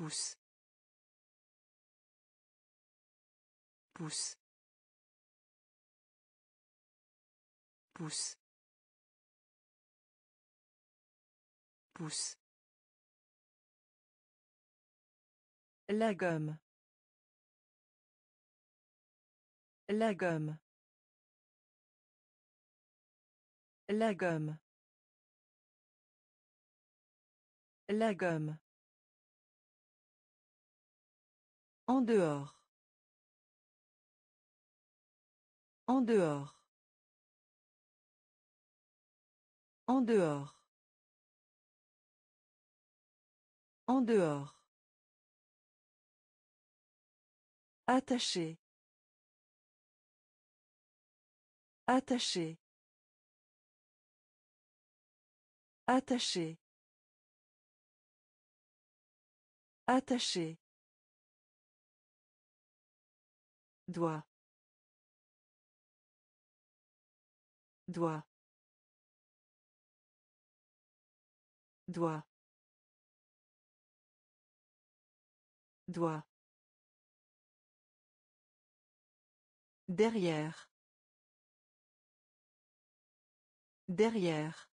pousse, pousse, pousse, pousse. La gomme. La gomme. La gomme. La gomme. En dehors. En dehors. En dehors. En dehors. Attaché. Attaché. Attaché. Attaché. Doigt. Doigt. Doigt. Doigt. Derrière. Derrière.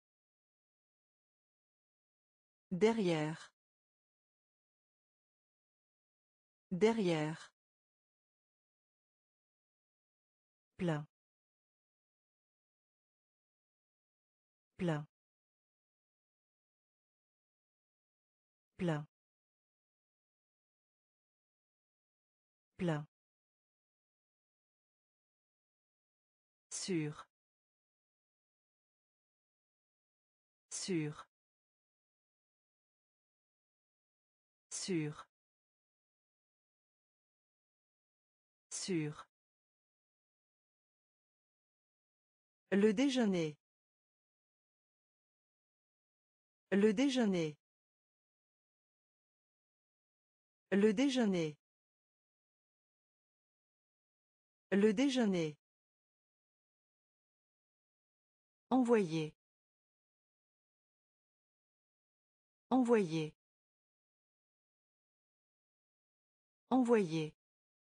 Derrière. Derrière. Plein. Plein. Plein. Plein. Sûr. Sûr. Sûr. Sûr. Le déjeuner. Le déjeuner. Le déjeuner. Le déjeuner. Envoyer. Envoyer. Envoyer.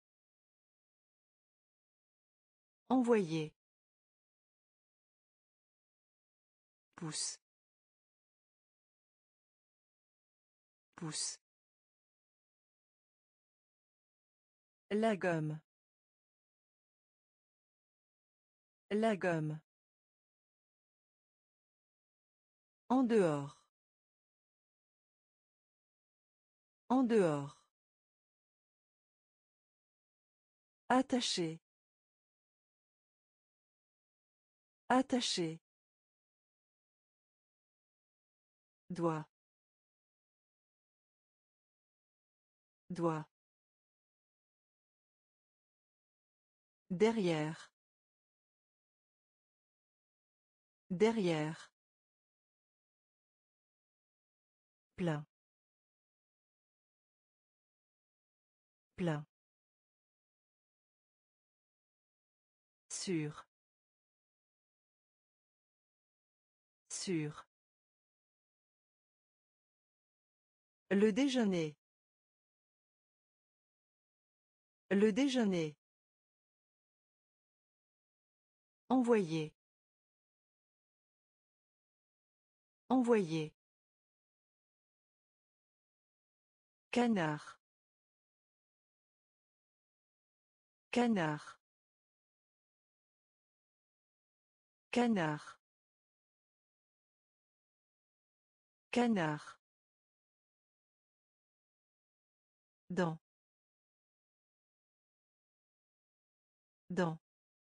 Envoyer. Pousse. Pousse. La gomme. La gomme. En dehors. En dehors. Attaché. Attaché. Doigt. Doigt. Derrière. Derrière. Plein. Plein. Sûr. Sûr. Le déjeuner. Le déjeuner. Envoyer. Envoyer. Canard. Canard. Canard. Canard. Dans. Dans.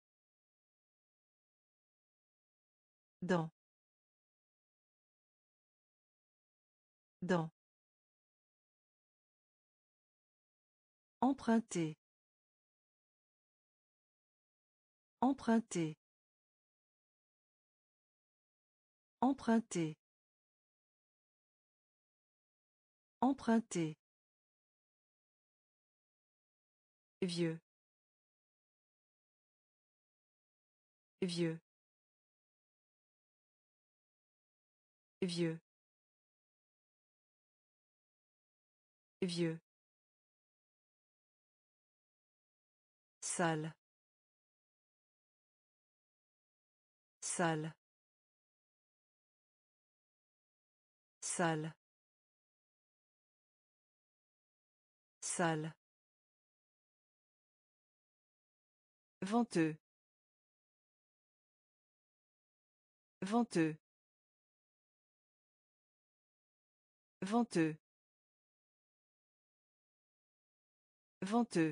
Dans. Dans. Emprunter. Emprunter. Emprunter. Emprunter. Vieux. Vieux. Vieux. Vieux. Sale. Sale. Sale. Sale. Venteux. Venteux. Venteux. Venteux.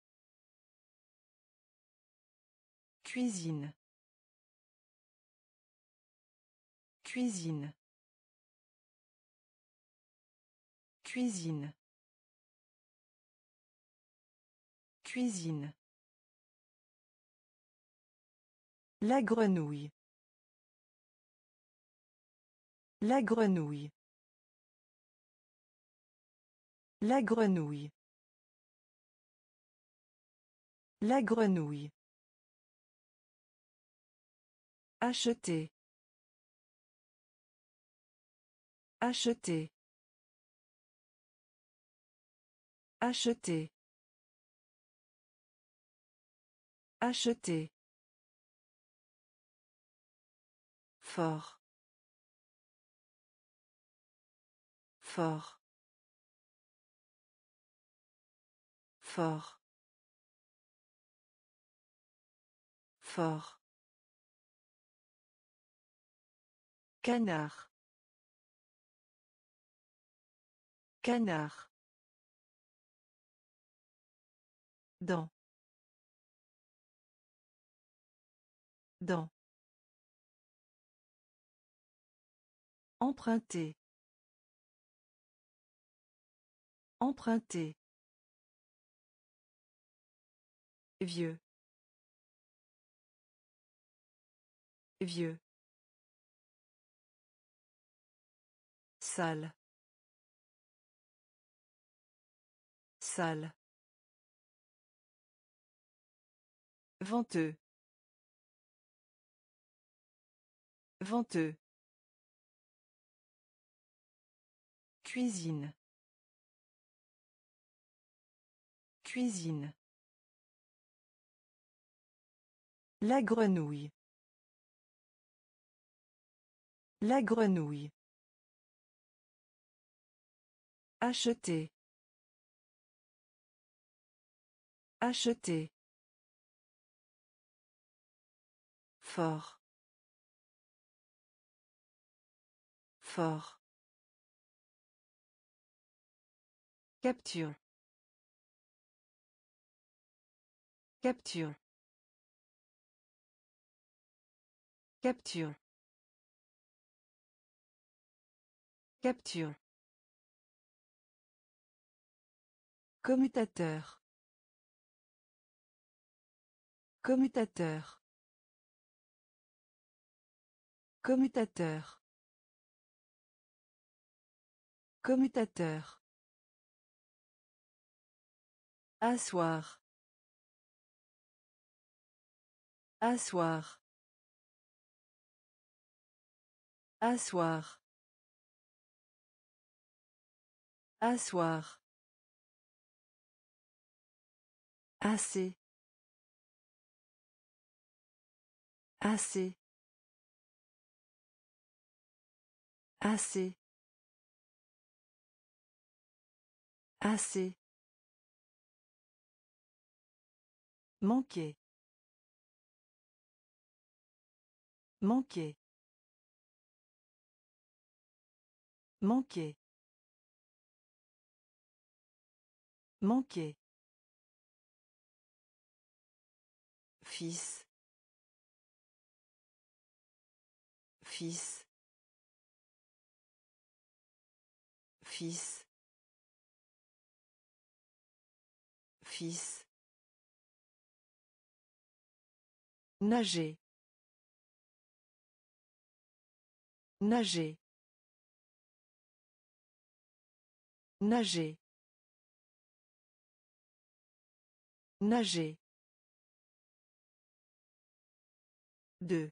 Cuisine. Cuisine. Cuisine. Cuisine. La grenouille. La grenouille. La grenouille. La grenouille. Acheter. Acheter. Acheter. Acheter. Fort. Fort. Fort. Fort. Canard. Canard. Dans. Dans. Emprunter. Emprunter. Vieux. Vieux. Sale. Sale. Venteux. Venteux. Cuisine. Cuisine. La grenouille. La grenouille. Acheter. Acheter. Fort. Fort. Capture. Capture. Capture. Capture. Commutateur. Commutateur. Commutateur. Commutateur. Asseoir. Asseoir. Asseoir. Asseoir. Assez. Assez. Assez. Assez. Manquer. Manquer. Manquer. Manquer. Fils. Fils. Fils. Fils. Nager. Nager. Nager. Nager. Deux.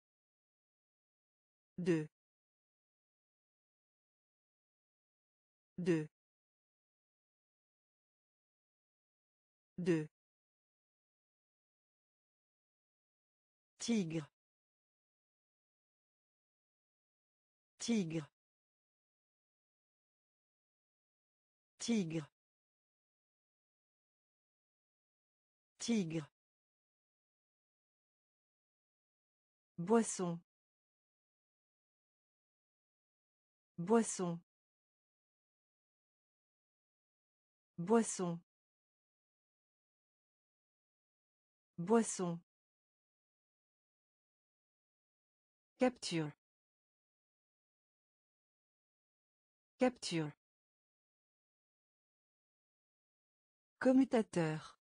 Deux. Deux. Deux. Tigre. Tigre. Tigre. Tigre. Boisson. Boisson. Boisson. Boisson. Capture. Capture. Commutateur.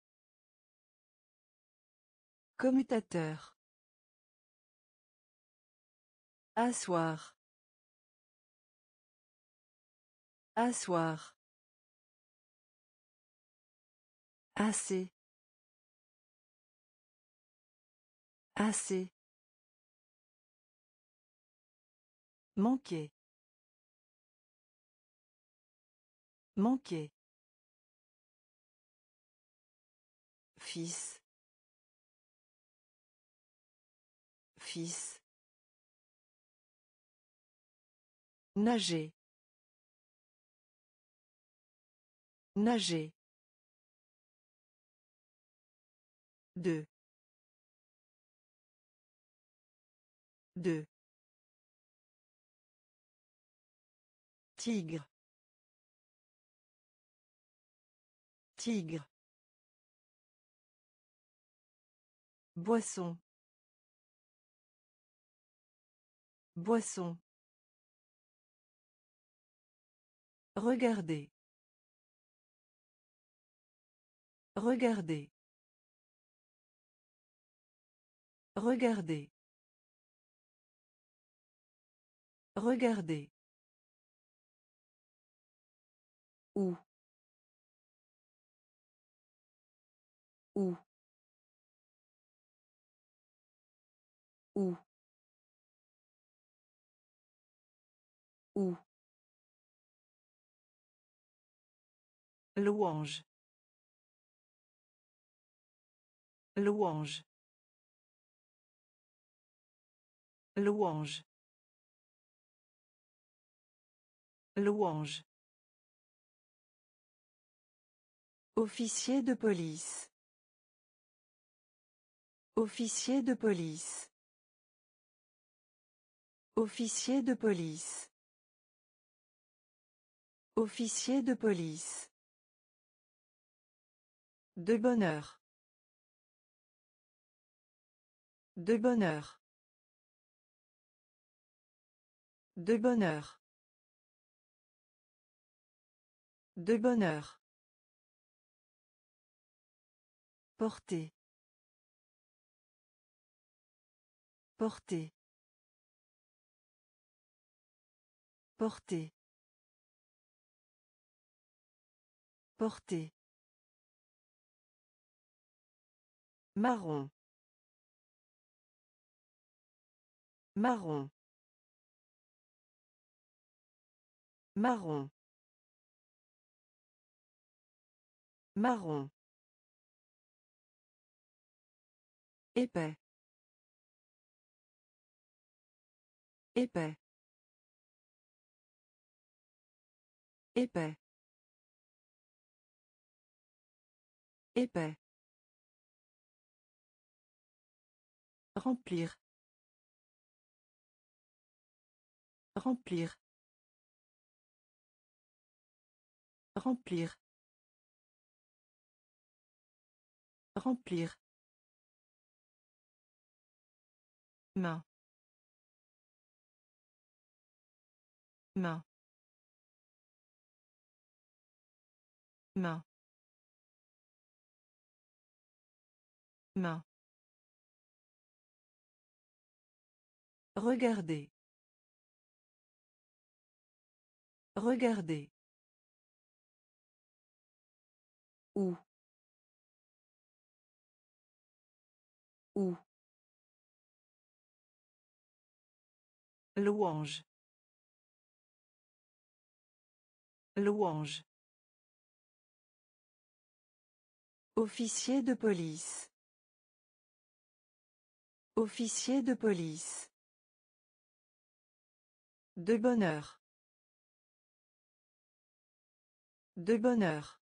Commutateur. Asseoir. Asseoir. Assez. Assez. Manquer. Manquer. Fils. Fils. Nager. Nager. Deux. Deux. Tigre. Tigre. Boisson. Boisson. Regardez. Regardez. Regardez. Regardez. Où. Où. Où. Où. Louange. Louange. Louange. Louange. Officier de police. Officier de police. Officier de police. Officier de police. De bonheur. De bonheur. De bonheur. De bonheur. Porter. Porter. Porter. Porter. Marron. Marron. Marron. Marron. Épais. Épais. Épais. Épais. Remplir. Remplir. Remplir. Remplir. Main. Main. Main. Main. Regardez. Regardez. Où. Où. Louange. Louange. Officier de police. Officier de police. De bonheur. De bonheur.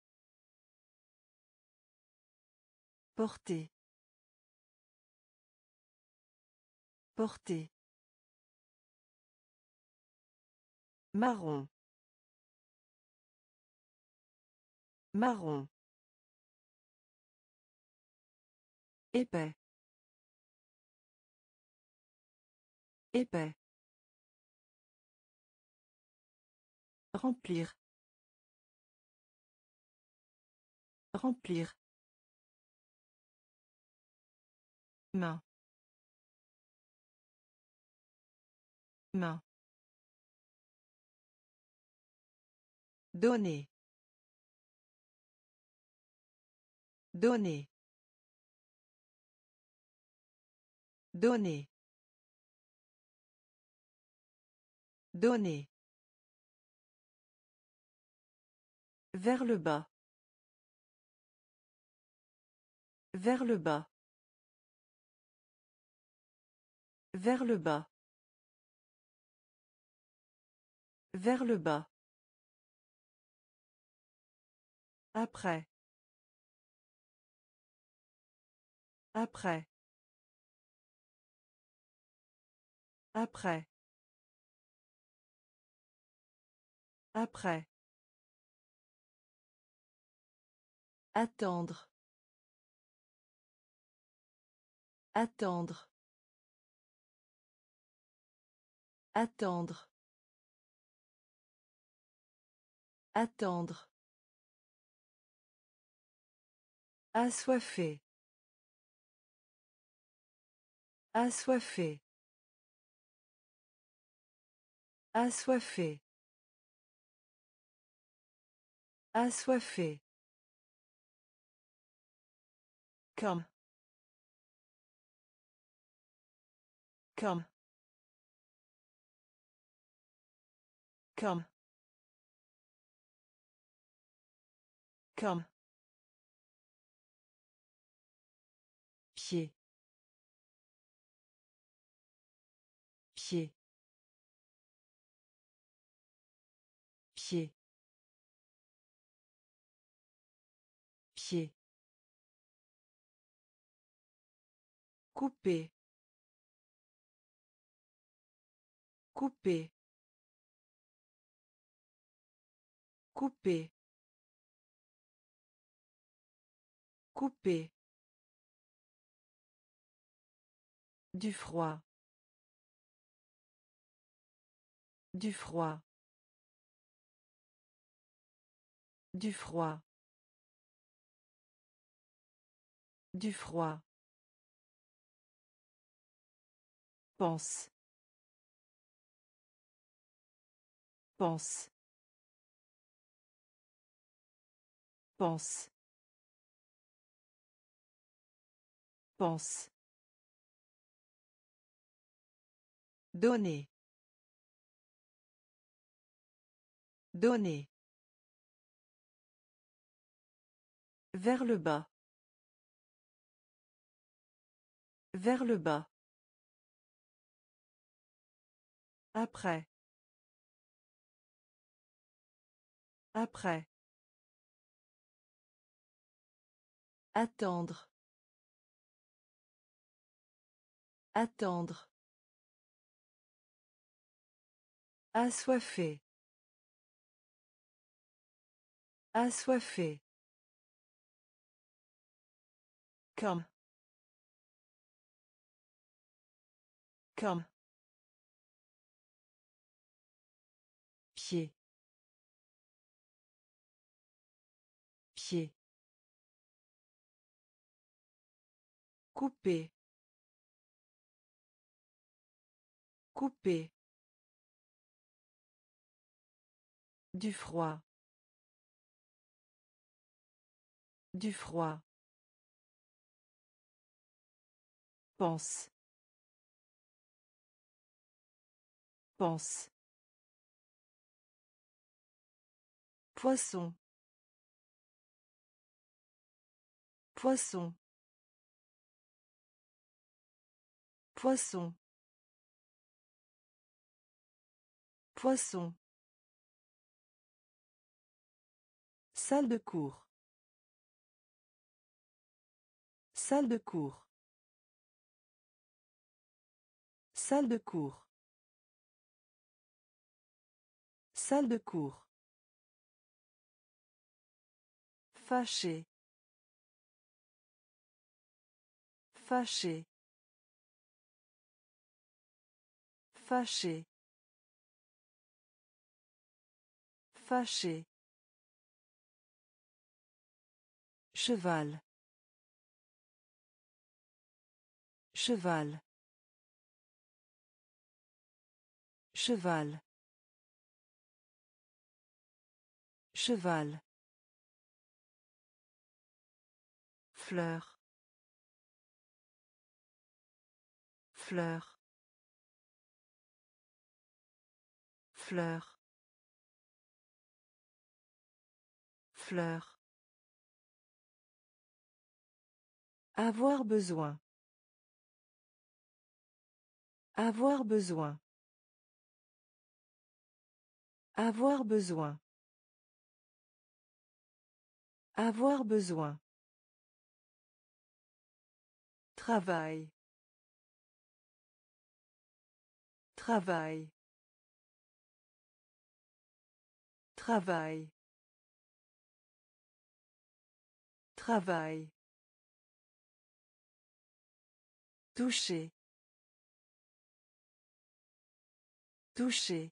Porter. Porter. Marron. Marron. Épais. Épais. Remplir. Remplir. Main. Main. Donner. Donner. Donner. Donner. Vers le bas. Vers le bas. Vers le bas. Vers le bas. Après. Après. Après. Après. Attendre. Attendre. Attendre. Attendre. Assoiffé. Assoiffé. Assoiffé. Assoiffé. Comme. Comme. Comme. Comme. Pied. Pied. Pied. Pied. Couper. Couper. Couper. Couper. Du froid. Du froid. Du froid. Du froid. Pense. Pense. Pense. Pense. Donner. Donner. Vers le bas. Vers le bas. Après. Après. Attendre. Attendre. Assoiffé. Assoiffé. Comme. Comme. Pied. Pied. Couper. Couper. Du froid. Du froid. Pense. Pense. Poisson. Poisson. Poisson. Poisson. Salle de cours. Salle de cours. Salle de cours. Salle de cours. Fâché. Fâché. Fâché. Fâché. Cheval. Cheval. Cheval. Cheval. Fleur. Fleur. Fleur. Fleur. Avoir besoin. Avoir besoin. Avoir besoin. Avoir besoin. Travail. Travail. Travail. Travail. Toucher. Toucher.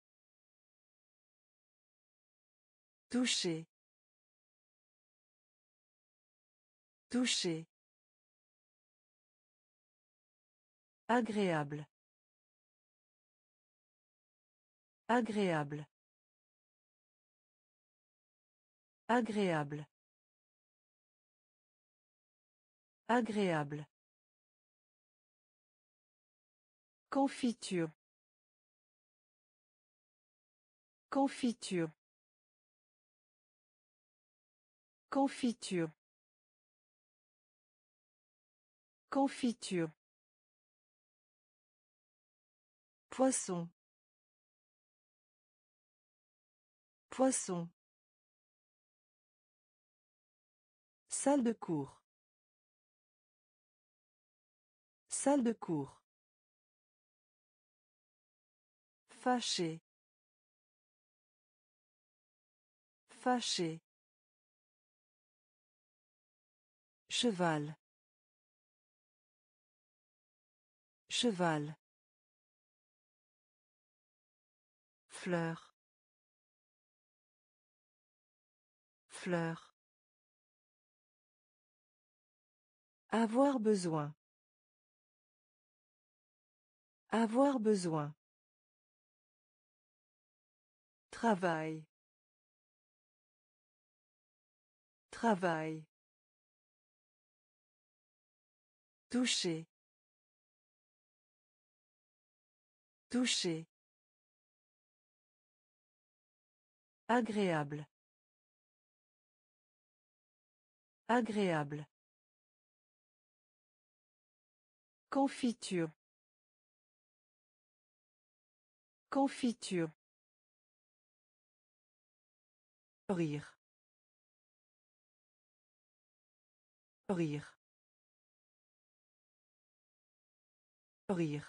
Toucher. Toucher. Agréable. Agréable. Agréable. Agréable. Confiture. Confiture. Confiture. Confiture. Poisson. Poisson. Salle de cours. Salle de cours. Fâché. Fâché. Cheval. Cheval. Fleur. Fleur. Avoir besoin. Avoir besoin. Travail. Travail. Toucher. Toucher. Agréable. Agréable. Confiture. Confiture. Rire. Rire. Rire.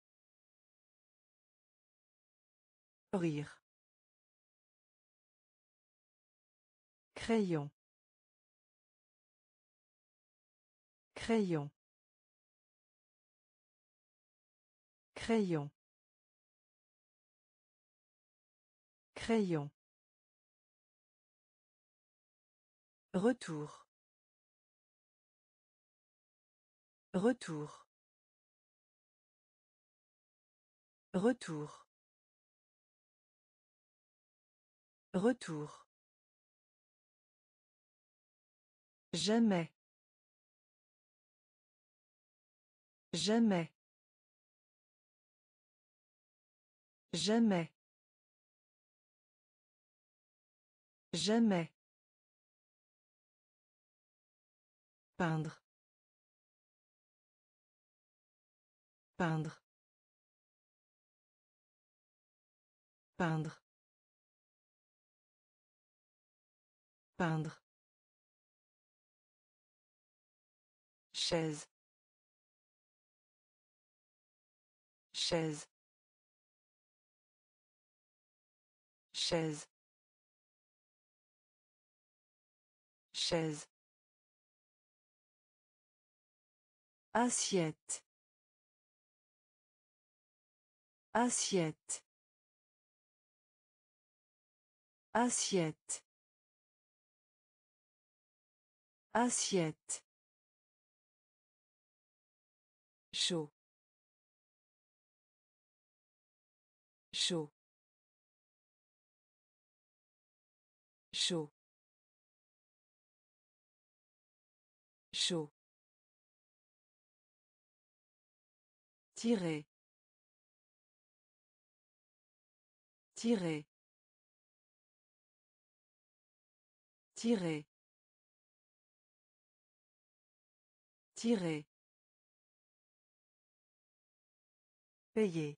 Rire. Crayon. Crayon. Crayon. Crayon. Retour. Retour. Retour. Retour. Jamais. Jamais. Jamais. Jamais. Peindre. Peindre. Peindre. Peindre. Chaise. Chaise. Chaise. Chaise. Assiette. Assiette. Assiette. Assiette. Chaud. Chaud. Chaud. Chaud. Tirer. Tirer. Tirer. Tirer. Payer.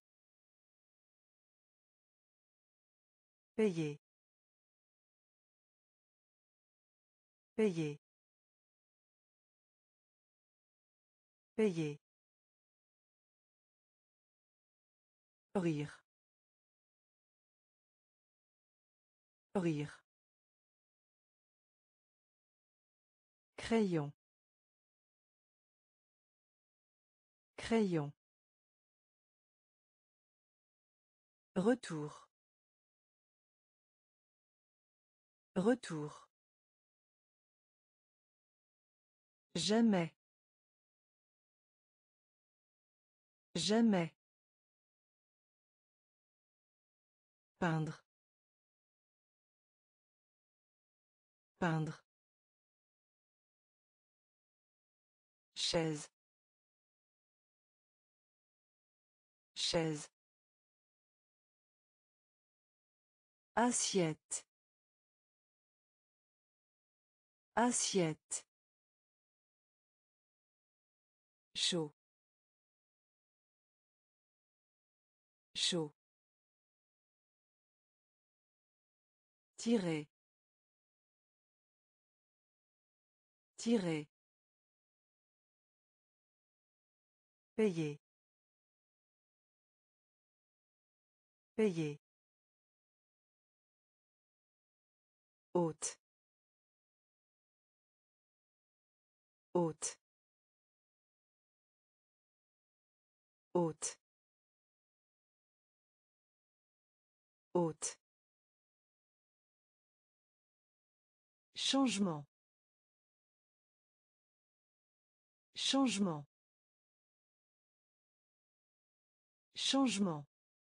Payer. Payer. Payer. Rire. Rire. Crayon. Crayon. Retour. Retour. Jamais. Jamais. Peindre. Peindre. Chaise. Chaise. Assiette. Assiette. Chaud. Chaud. Tirer. Tirer. Payer. Payer. Haute. Haute. Haute. Haute. Changement. Changement. Changement.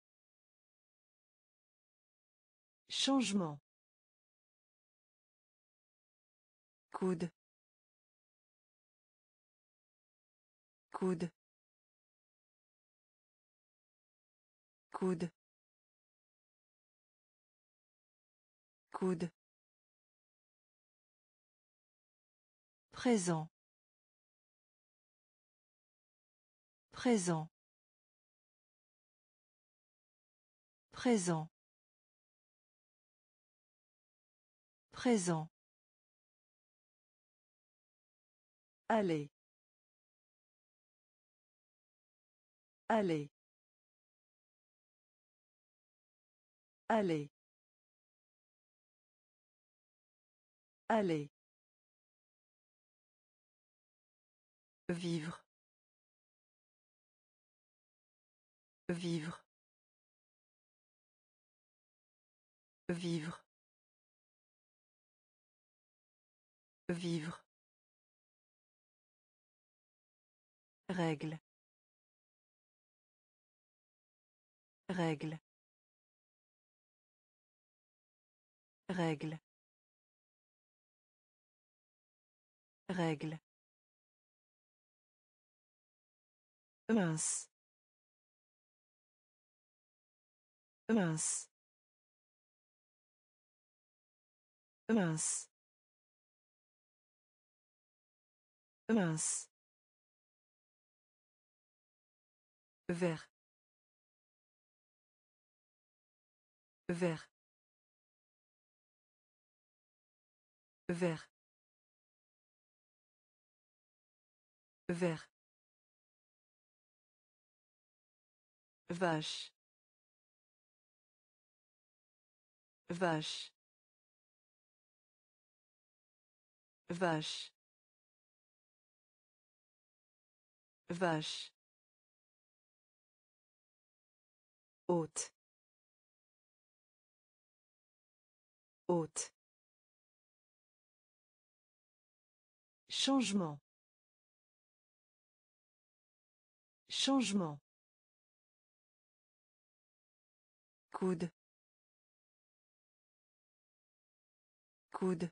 Changement. Coude. Coude. Coude. Coude. Présent. Présent. Présent. Présent. Aller. Aller. Aller. Aller. Vivre. Vivre. Vivre. Vivre. Règle. Règle. Règle. Règle. Mince. Mince. mince, mince, vert, vert, vert, vert, vache, vache, vache, vache, hôte, hôte, changement, changement, coude, coude,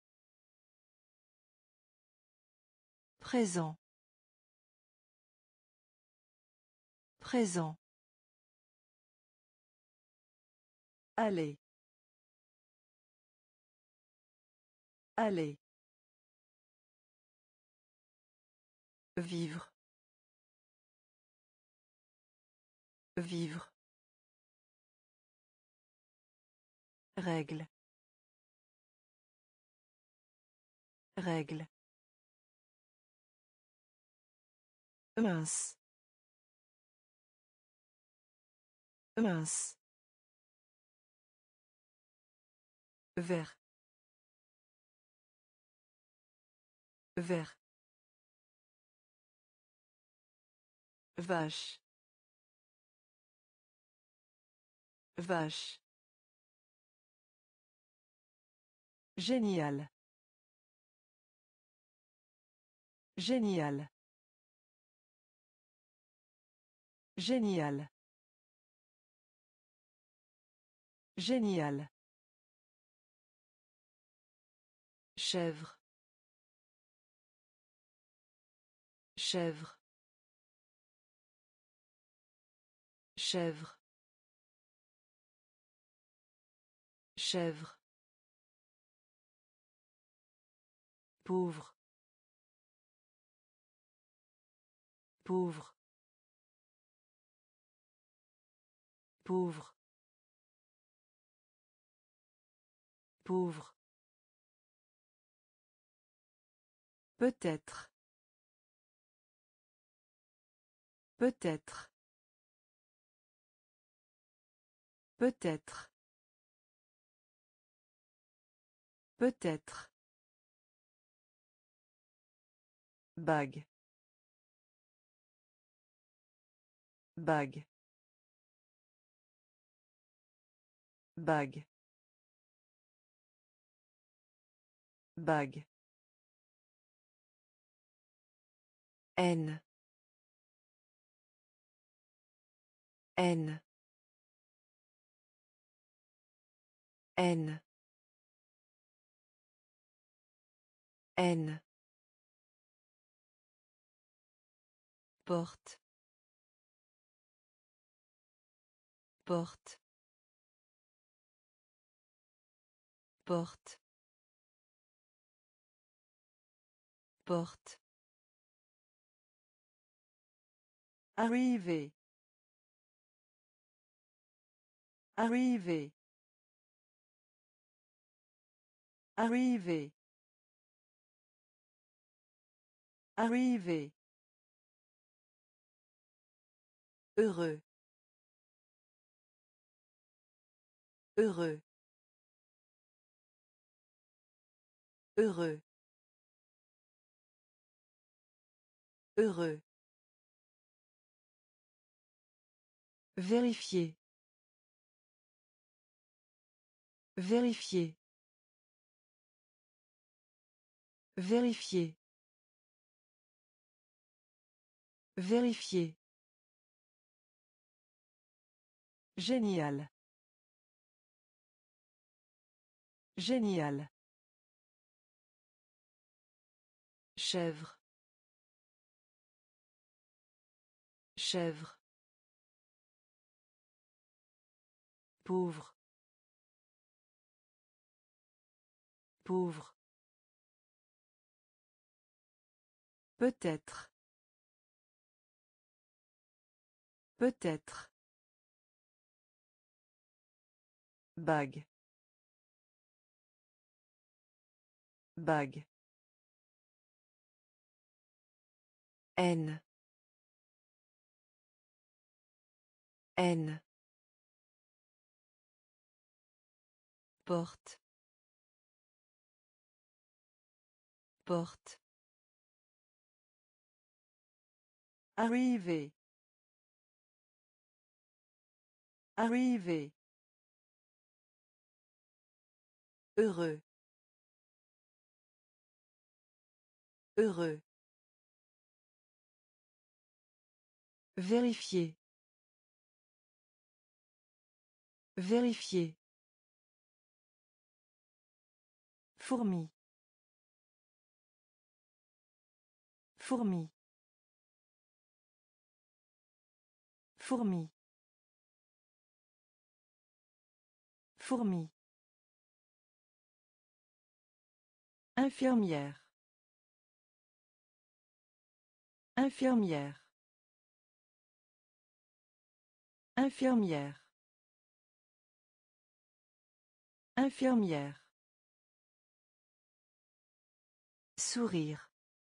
présent, présent, aller, aller, vivre, vivre, règle, règle, mince, mince, vert, vert, vache, vache, génial, génial, génial, génial, chèvre, chèvre, chèvre, chèvre, pauvre, pauvre, pauvre, pauvre, peut-être, peut-être, peut-être, peut-être, bague, bague, bague, bague, haine, haine, haine, haine, porte, porte, porte, porte, arriver, arriver, arriver, arriver, heureux, heureux, heureux, heureux, vérifier, vérifier, vérifier, vérifier, génial, génial, chèvre, chèvre, pauvre, Pauvre. Peut-être. Peut-être. Bague. Bague. Haine. Haine. Porte. Porte. Arriver. Arriver. Heureux. Heureux. Vérifier. Vérifier. Fourmi. Fourmi. Fourmi. Fourmi. Infirmière. Infirmière. Infirmière. Infirmière. Sourire.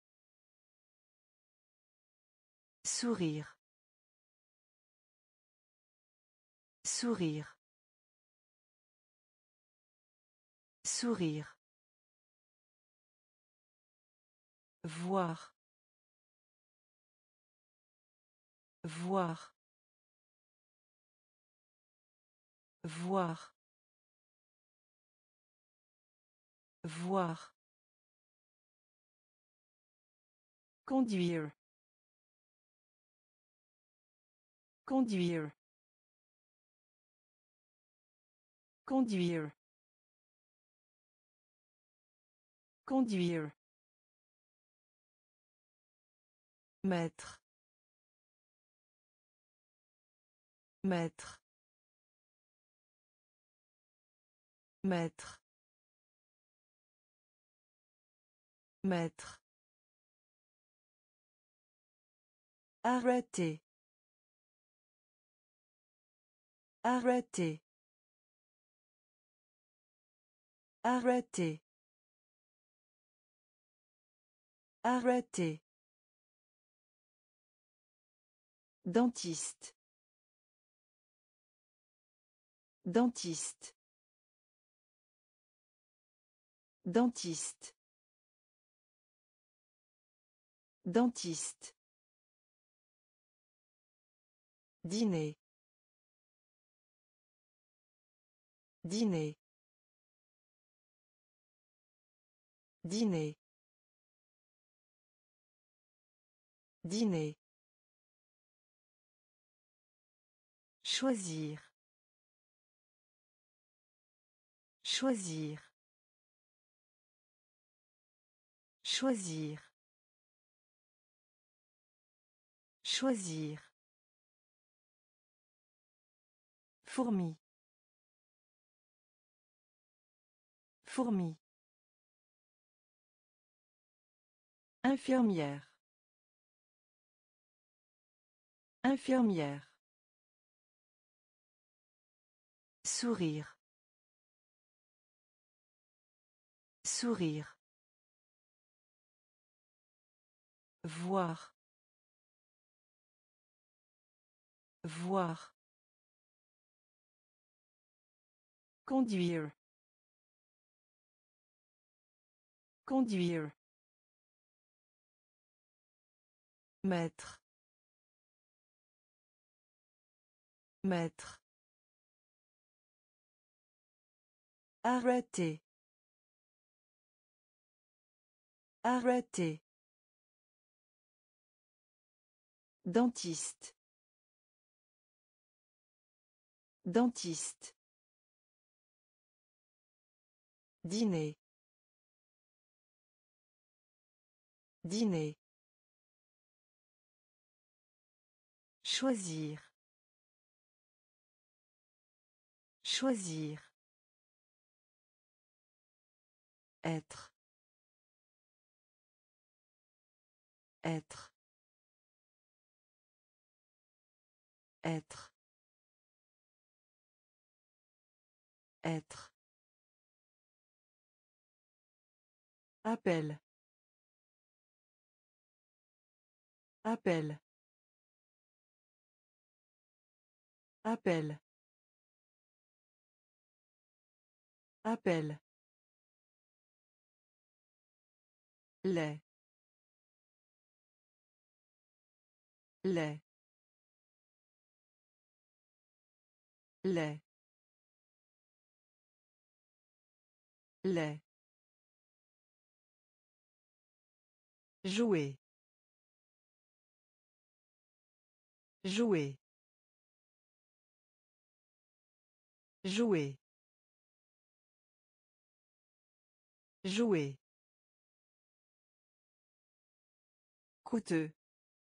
Sourire. Sourire. Sourire. Voir. Voir. Voir. Voir. Conduire. Conduire. Conduire. Conduire. Maître. Maître. Maître. Maître. Arrêter. Arrêter. Arrêter. Arrêter. Dentiste. Dentiste. Dentiste. Dentiste. Dîner. Dîner. Dîner. Dîner. Choisir. Choisir. Choisir. Choisir. Fourmi. Fourmi. Infirmière. Infirmière. Sourire. Sourire. Voir. Voir. Conduire. Conduire. Maître. Maître. Arrêter. Arrêter. Dentiste. Dentiste. Dîner. Dîner. Choisir. Choisir. Être. Être. Être. Être. Appel. Appel. Appel. Appel. Lait. Lait. Lait. Lait. Jouer. Jouer. Jouer. Jouer. Coûteux.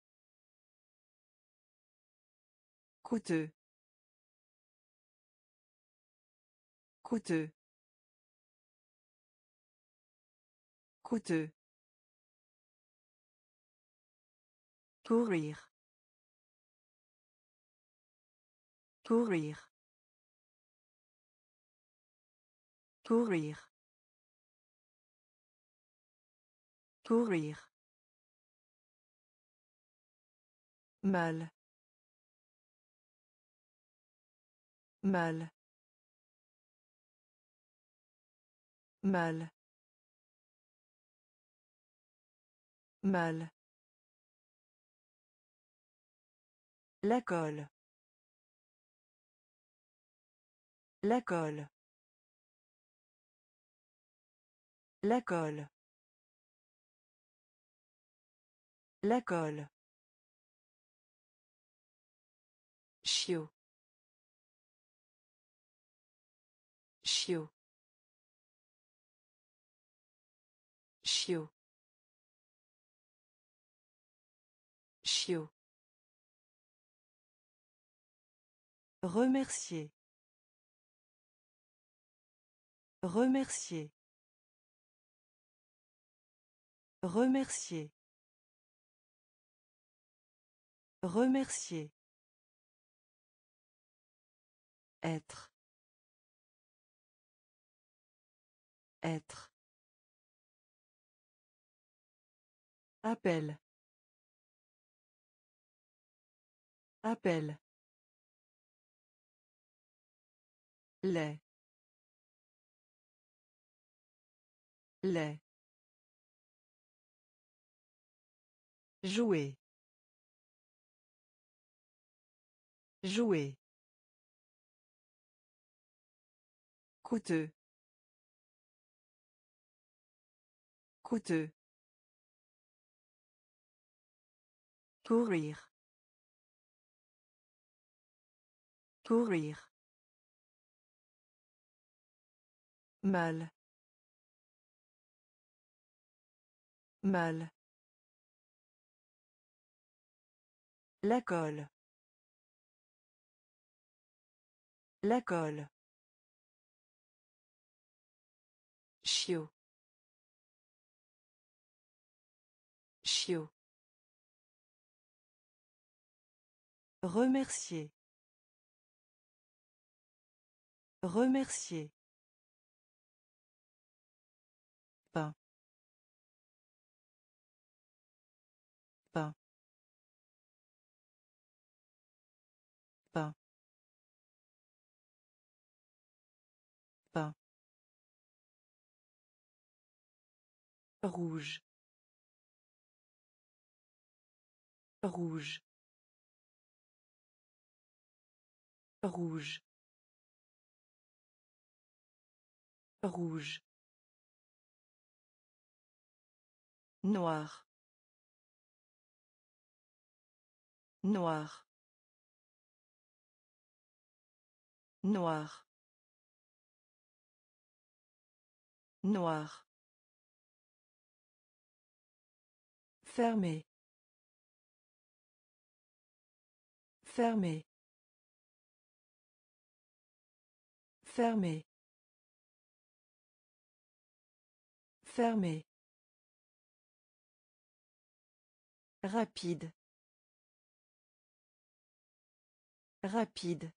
Coûteux. Coûteux. Coûteux. Courir. Courir. Courir. Courir. Mal. Mal. Mal. Mal. La colle. La colle. La colle. La colle. Chiot. Chiot. Chiot. Chiot. Remercier. Remercier. Remercier. Remercier. Être. Être. Appel. Appel. Lait. Lait. Jouer. Jouer. Coûteux. Coûteux. Courir. Courir. Mal. Mal. La colle. La colle. Chiot. Chiot. Remercier. Remercier. Pain. Pain. Pain. Pain. Rouge. Rouge. Rouge. Rouge. Noir. Noir. Noir. Noir. Fermé. Fermé. Fermé. Fermé. Rapide. Rapide.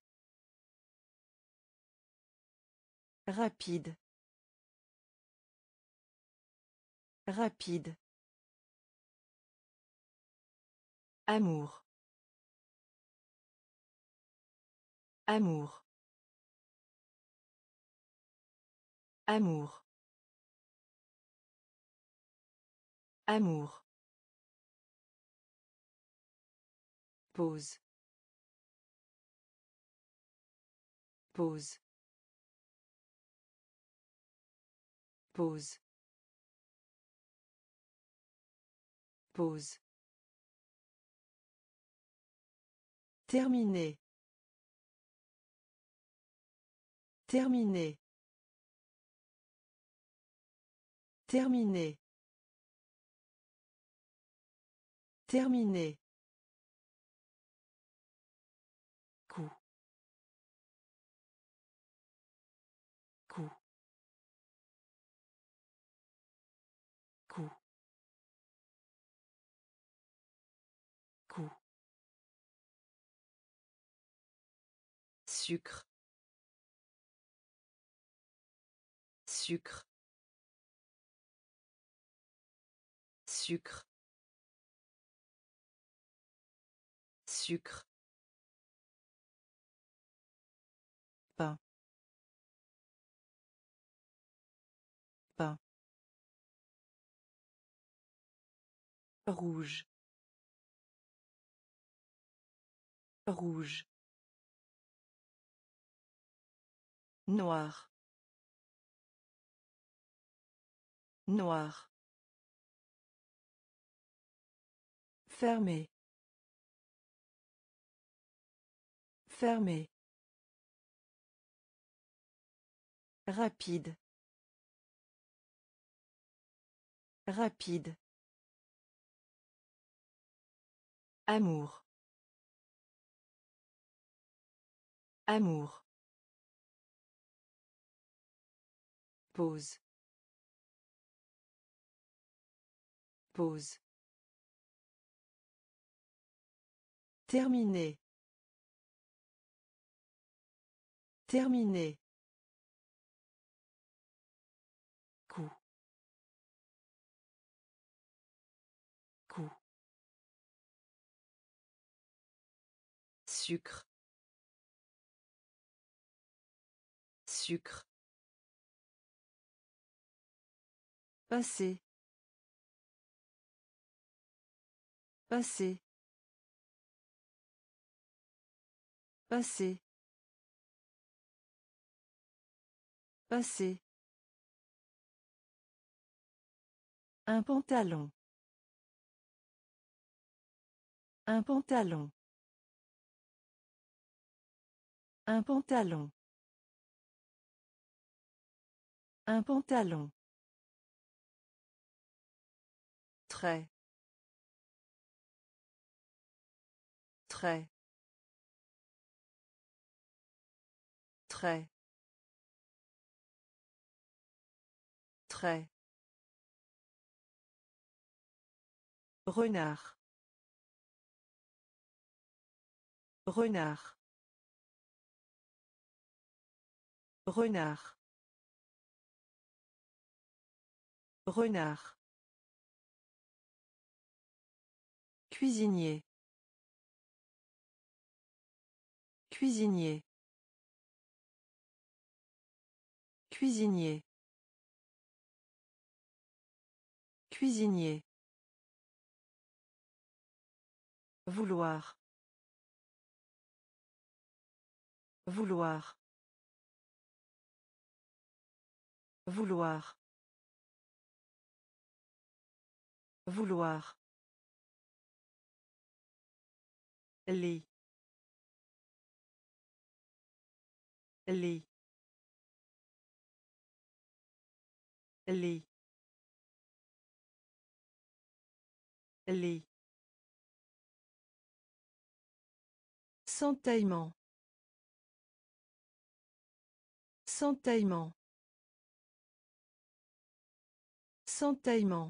Rapide. Rapide. Amour. Amour. Amour. Amour. Pause. Pause. Pause. Pause. Terminé. Terminé. Terminé. Terminé. Coup. Coup. Coup. Coup. Sucre. Sucre. Sucre. Sucre. Pain. Pain. Rouge. Rouge. Noir. Noir. Fermé. Fermé. Rapide. Rapide. Amour. Amour. Pause. Pause. Terminé. Terminé. Coup. Coup. Sucre. Sucre. Passé. Passé. Passé. Passé. Un pantalon. Un pantalon. Un pantalon. Un pantalon. Très. Très. Très. Très. Renard. Renard. Renard. Renard. Cuisinier. Cuisinier. Cuisinier. Cuisinier. Vouloir. Vouloir. Vouloir. Vouloir. Lit. Lit. Lit. Lit. S'entaillement. S'entaillement. Centaillement.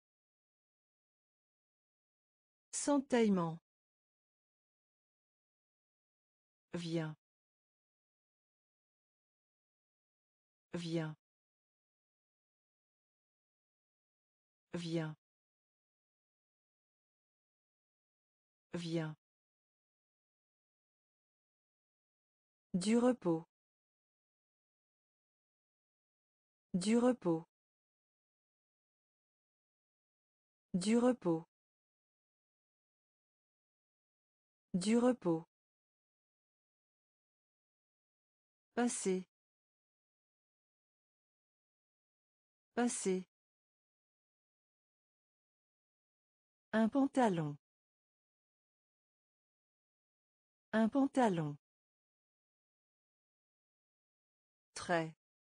Centaillement. Viens. Viens. Viens. Viens. Du repos. Du repos. Du repos. Du repos. Passer. Passer. Un pantalon. Un pantalon. Très.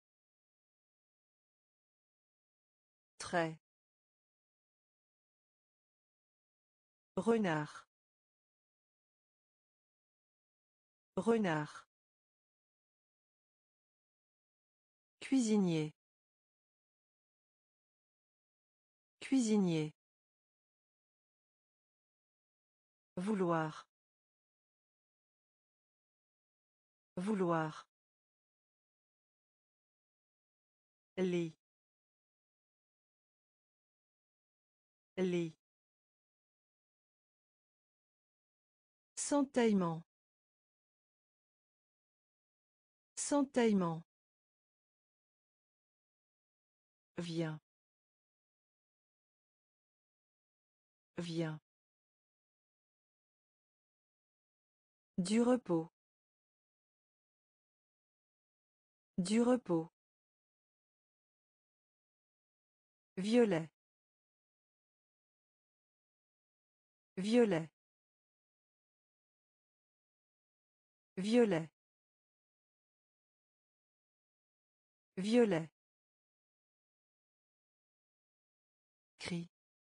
Très. Renard. Renard. Cuisinier. Cuisinier. Vouloir. Vouloir. Lit. Lit. Centaillement. Centaillement. Viens. Viens. Du repos. Du repos. Violet. Violet. Violet. Violet. Cri.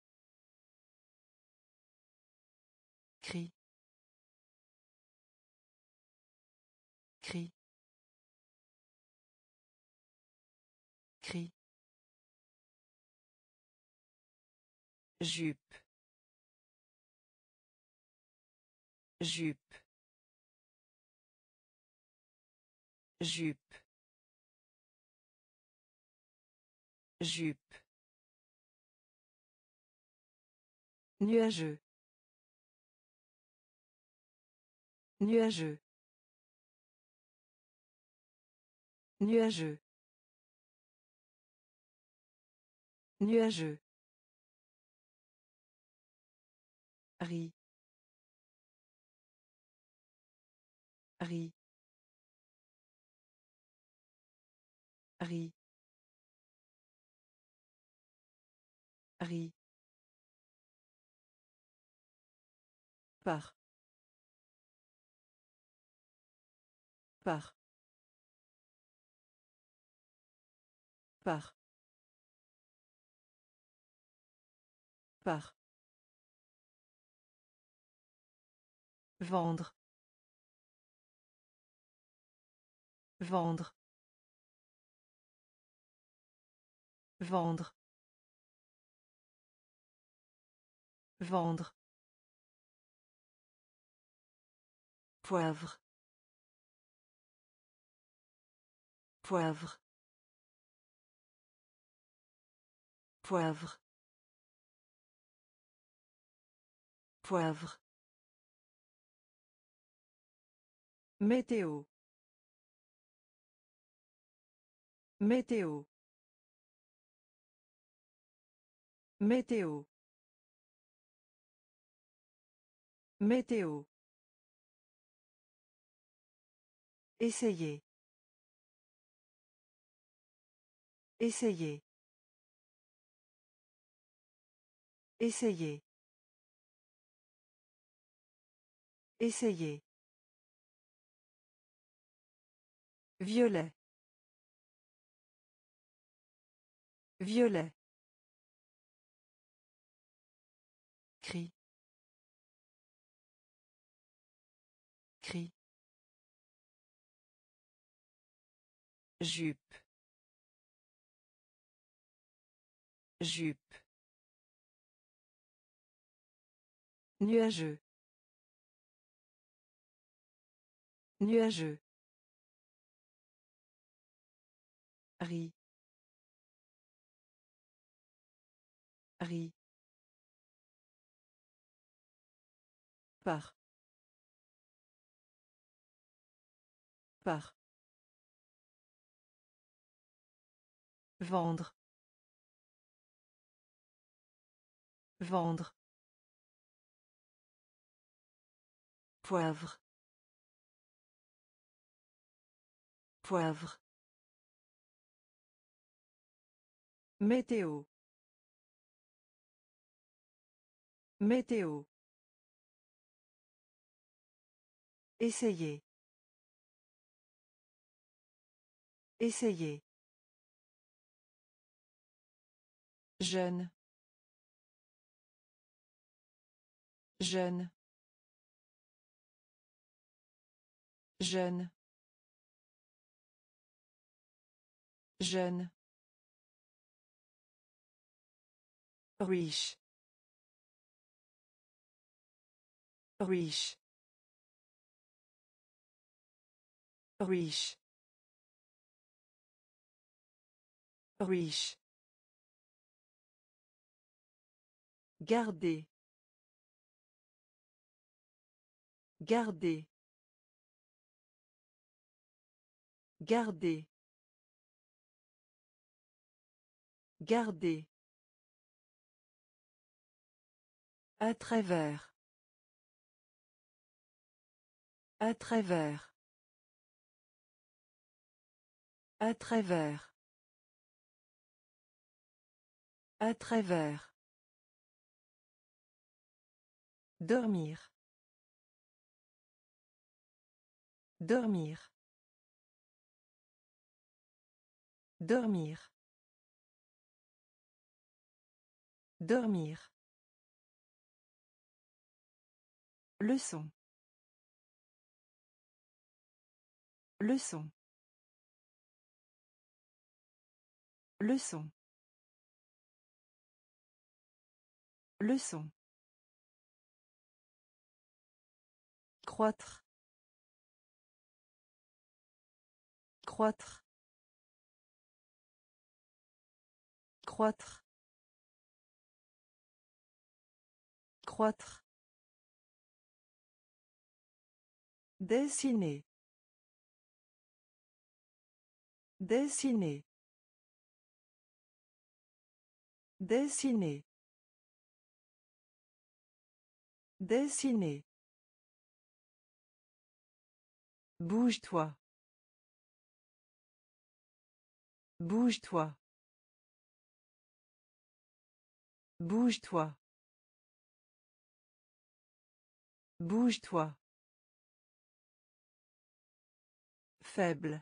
Cri. Cri. Cri. Jupe. Jupe. Jupe. Jupe. Nuageux. Nuageux. Nuageux. Nuageux. Riz. Riz. Riz. Riz. Par. Par. Par. Par. Vendre. Vendre. Vendre. Vendre. Poivre. Poivre. Poivre. Poivre. Météo. Météo. Météo. Météo. Essayez. Essayez. Essayez. Essayez. Violet. Violet. Cri. Cri. Jupe. Jupe. Nuageux. Nuageux. Riz. Riz. Par. Par. Vendre. Vendre. Poivre. Poivre. Météo. Météo. Essayez. Essayez. Jeune. Jeune. Jeune. Jeune. Riche. Riche. Riche. Riche. Garder. Garder. Garder. Garder. À travers. À travers. À travers. À travers. Dormir. Dormir. Dormir. Dormir. Leçon. Leçon. Leçon. Leçon. Croître. Croître. Croître. Croître. Dessiner. Dessiner. Dessiner. Dessiner. Bouge-toi. Bouge-toi. Bouge-toi. Bouge-toi. Faible.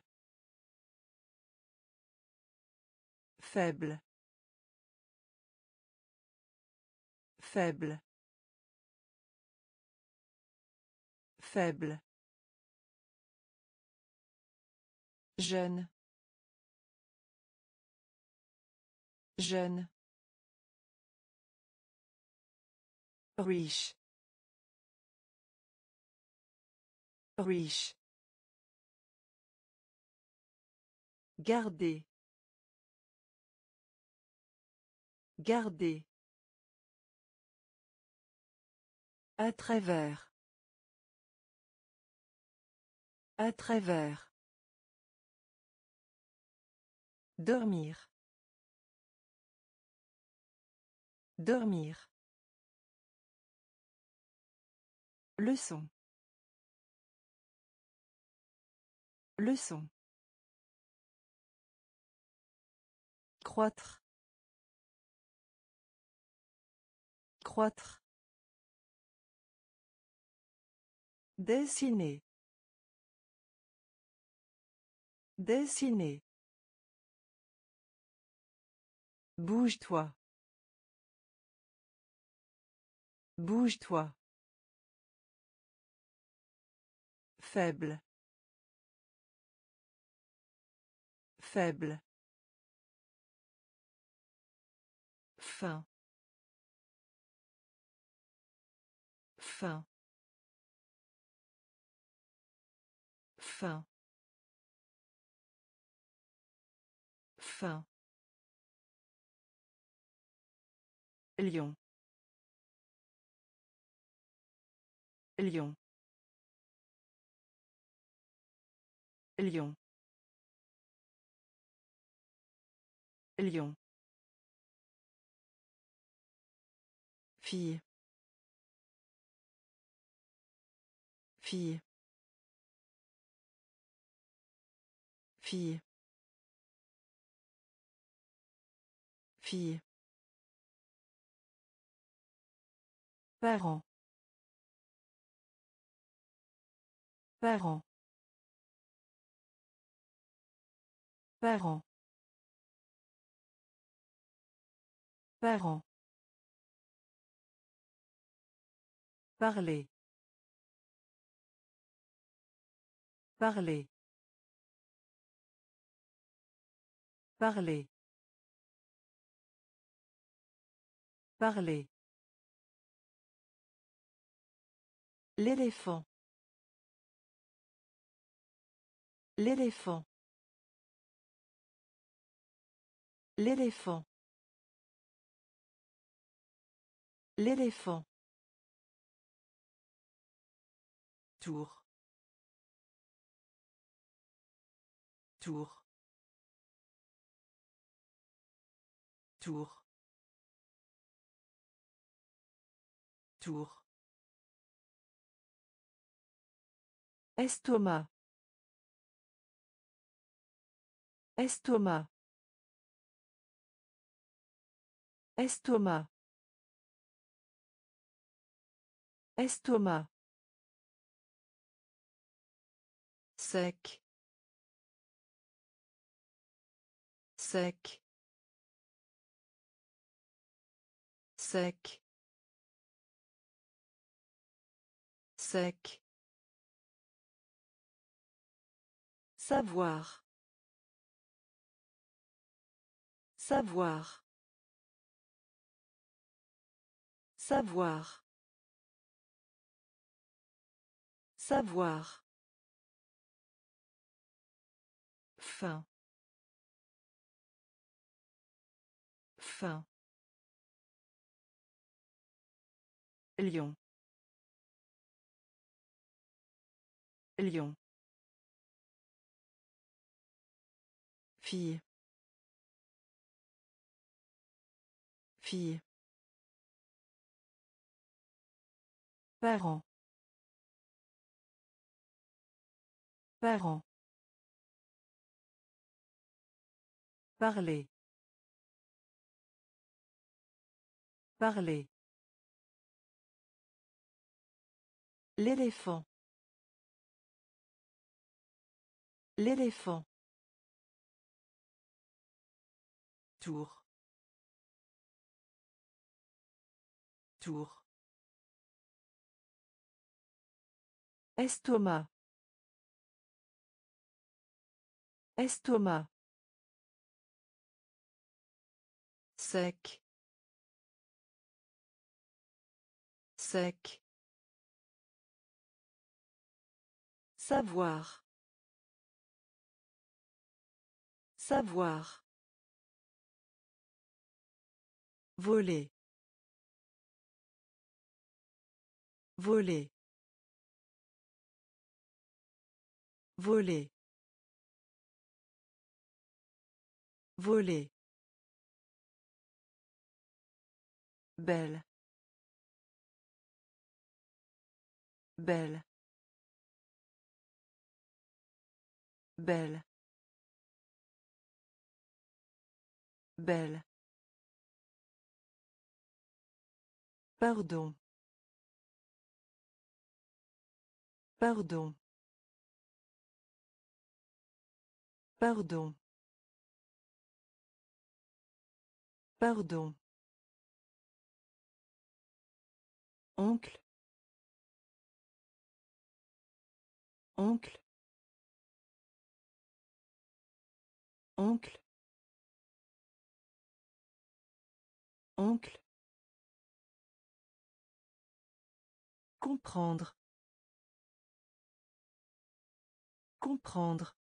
Faible. Faible. Faible. Jeune. Jeune. Riche. Riche. Garder. Garder. À travers. À travers. Dormir. Dormir. Leçon. Leçon. Croître. Croître. Dessiner. Dessiner. Bouge-toi. Bouge-toi. Faible. Faible. Fin. Fin. Fin. Fin. Lion. Lion. Lion. Lion. Fille. Fille. Fille. Fille. Parent. Parent. Parent. Parent. Parler. Parler. Parler. Parler. L'éléphant. L'éléphant. L'éléphant. L'éléphant. Tour. Tour. Tour. Tour. Estomac. Estomac. Estomac. Estomac. Sec. Sec. Sec. Sec. Savoir. Savoir. Savoir. Savoir. Fin. Fin. Lion. Lion. Fille. Fille. Parent. Parent. Parler. Parler. L'éléphant. L'éléphant. Tour. Tour. Estomac. Estomac. Sec. Sec. Savoir. Savoir. Voler. Voler. Voler. Voler. Belle. Belle. Belle. Belle. Pardon. Pardon. Pardon. Pardon. Oncle. Oncle. Oncle. Oncle. Comprendre. Comprendre.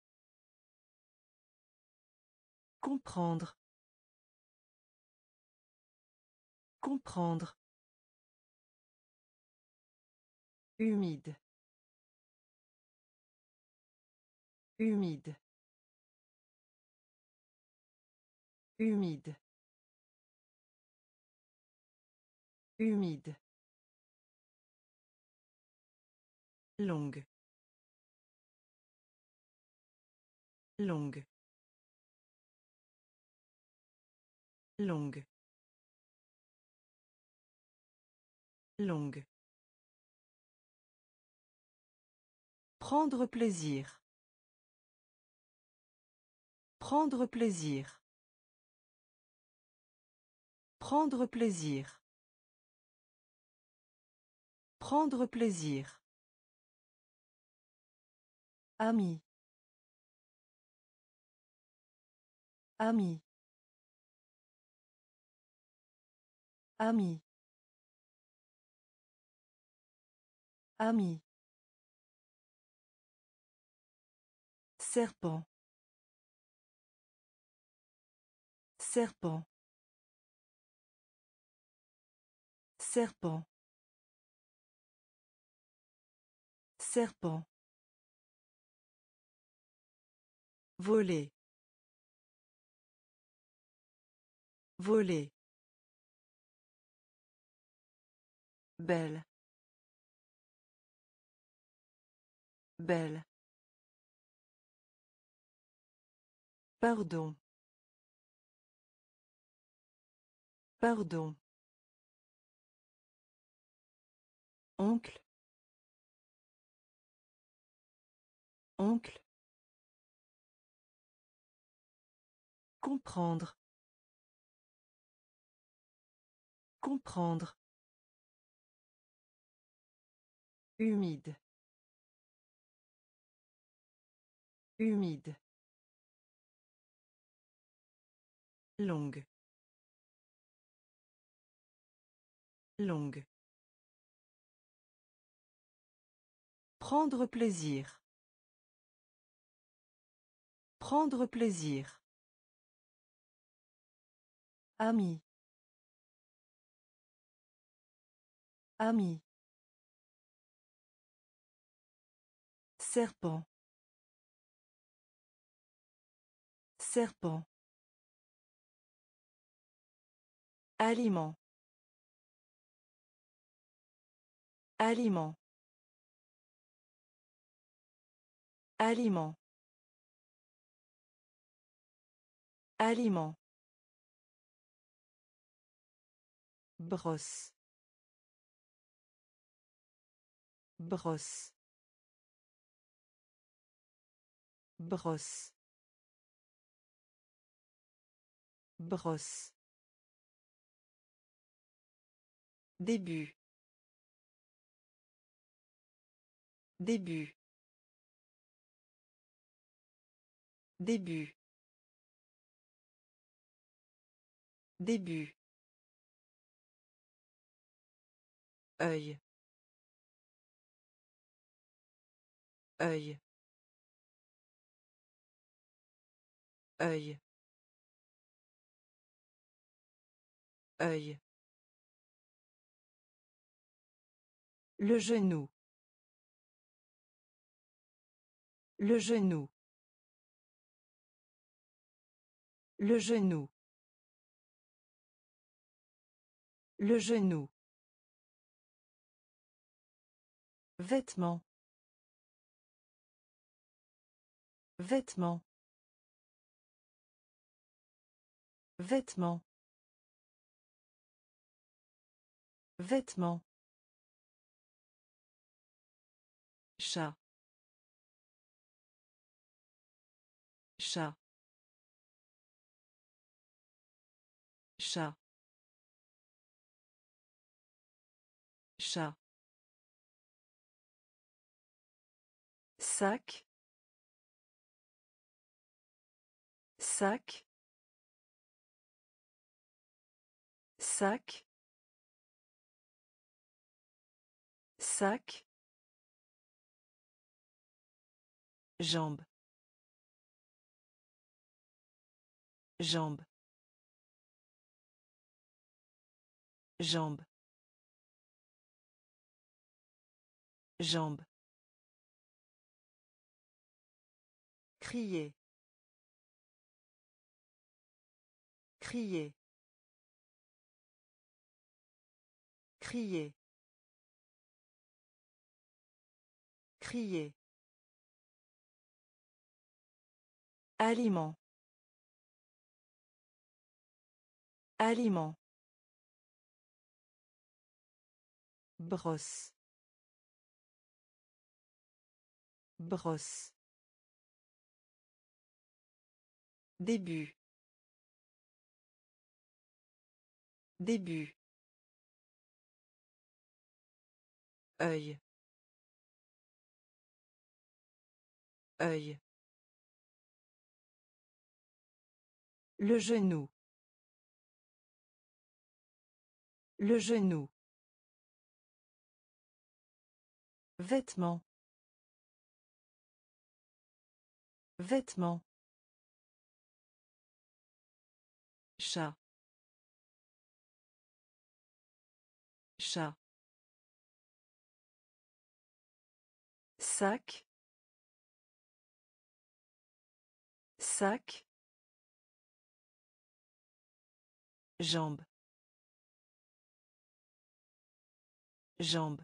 Comprendre. Comprendre. Humide. Humide. Humide. Humide. Longue. Longue. Longue. Longue. Prendre plaisir. Prendre plaisir. Prendre plaisir. Prendre plaisir. Ami. Ami. Ami. Ami. Serpent. Serpent. Serpent. Serpent. Voler. Voler. Belle. Belle. Pardon. Pardon. Oncle. Oncle. Comprendre. Comprendre. Humide. Humide. Longue. Longue. Prendre plaisir. Prendre plaisir. Ami. Ami. Serpent. Serpent. Aliment. Aliment. Aliment. Aliment. Brosse. Brosse. Brosse. Brosse. Début. Début. Début. Début. Œil. Œil. Œil. Œil. Le genou. Le genou. Le genou. Le genou. Vêtements. Vêtements. Vêtements. Vêtements. Chat. Chat. Chat. Chat. Sac. Sac. Sac. Sac. Jambe. Jambe. Jambe. Jambe. Crier. Crier. Crier. Crier. Aliment. Aliment. Brosse. Brosse. Début. Début. Œil. Œil. Le genou. Le genou. Vêtements. Vêtements. Chat. Chat. Sac. Sac. Jambe. Jambe.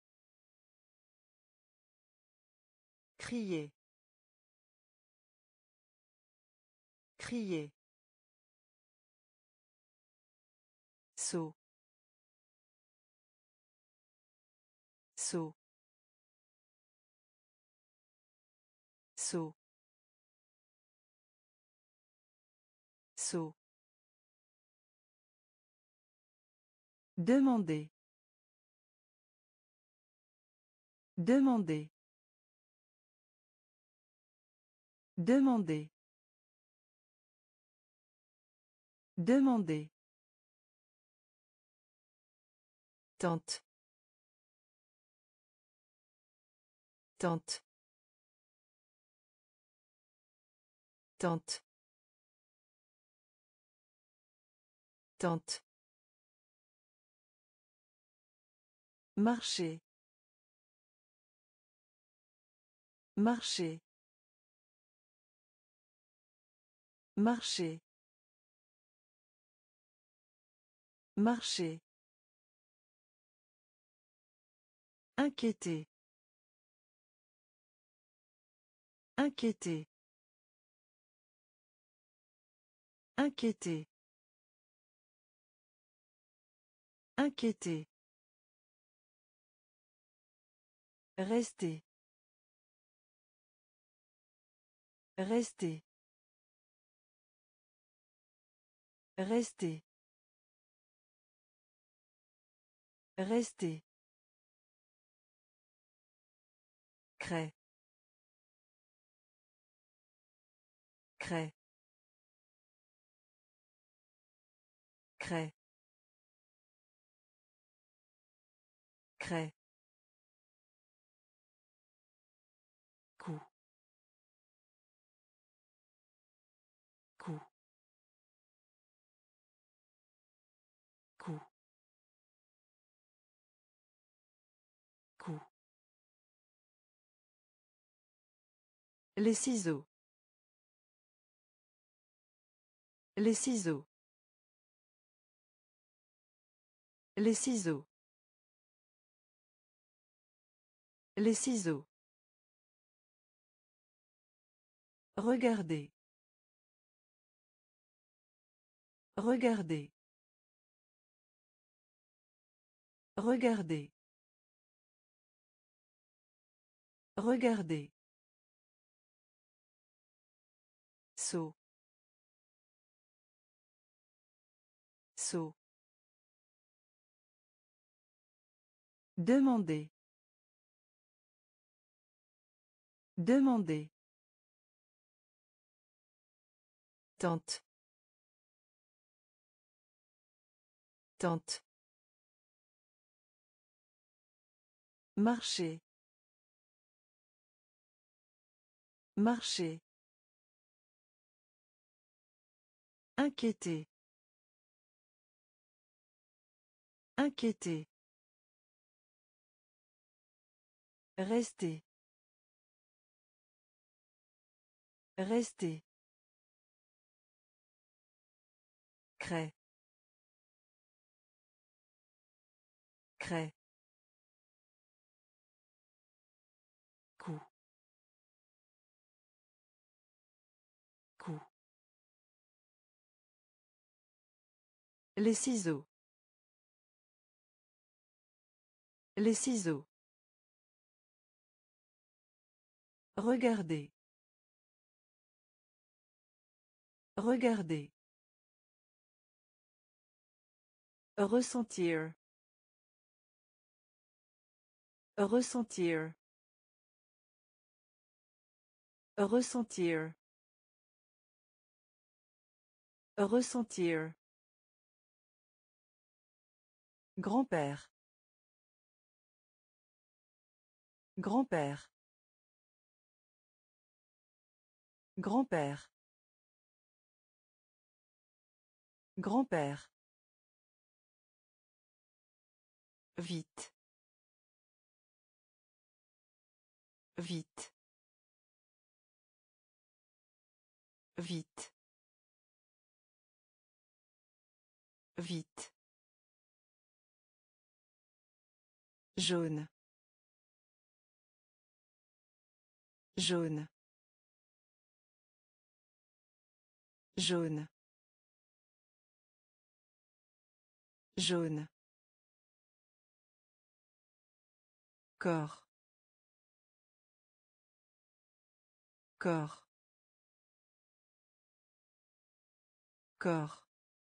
Crier. Crier. Saut. Saut. Saut. Saut. Demander. Demander. Demander. Demander. Tente. Tente. Tente. Tente. Marcher. Marcher. Marcher. Marcher. Inquiéter. Inquiéter. Inquiéter. Inquiéter. Rester. Rester. Rester. Rester. Craie. Craie. Craie. Craie. Coup. Coup. Coup. Coup. Les ciseaux. Les ciseaux. Les ciseaux. Les ciseaux. Regardez. Regardez. Regardez. Regardez. Saut. Saut. Demander. Demander. Tente. Attente. Marcher. Marcher. Inquiéter. Inquiéter. Rester. Rester. Craie. Craie. Coup. Coup. Les ciseaux. Les ciseaux. Regardez. Regardez. Ressentir. Ressentir. Ressentir. Ressentir. Grand-père. Grand-père. Grand-père. Grand-père. Vite. Vite. Vite. Vite. Jaune. Jaune. Jaune. Jaune. Corps. Corps. Corps.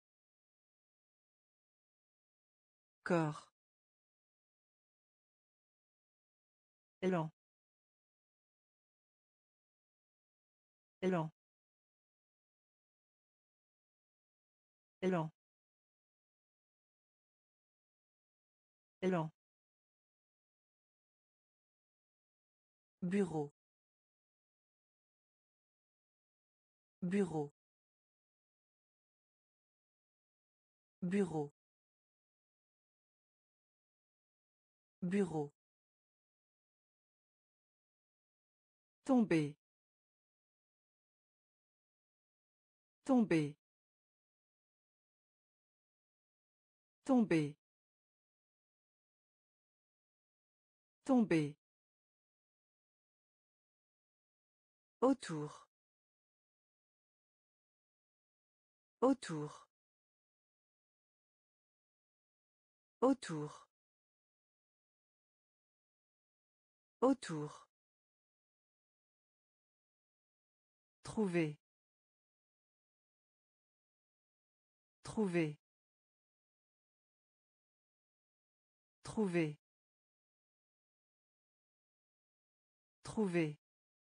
Corps. Élan. Élan. Élan. Élan. Bureau. Bureau. Bureau. Bureau. Tomber. Tomber. Tomber. Tomber. Autour. Autour. Autour. Autour. Trouver. Trouver. Trouver. Trouver.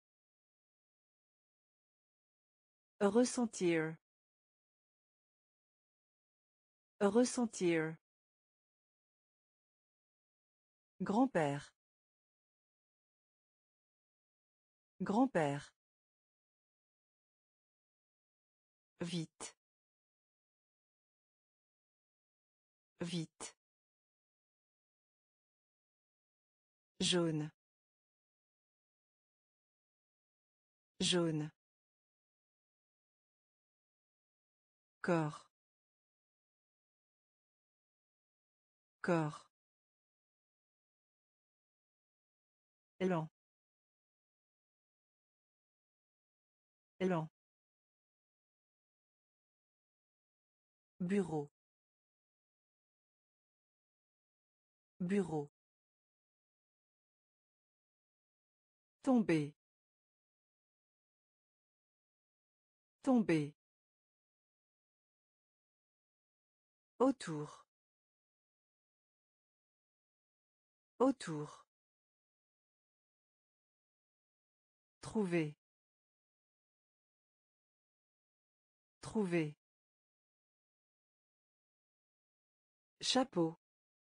Ressentir. Ressentir. Grand-père. Grand-père. Vite. Vite. Jaune. Jaune. Corps. Corps. Élan. Élan. Bureau. Bureau. Tomber. Tomber. Autour. Autour. Trouver. Trouver. Chapeau.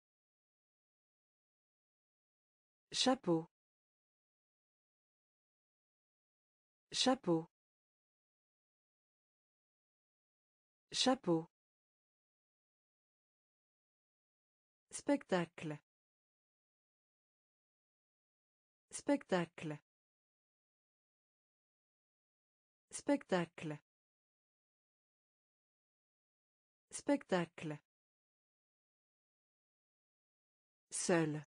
Chapeau. Chapeau. Chapeau. Spectacle. Spectacle. Spectacle. Spectacle. Seul.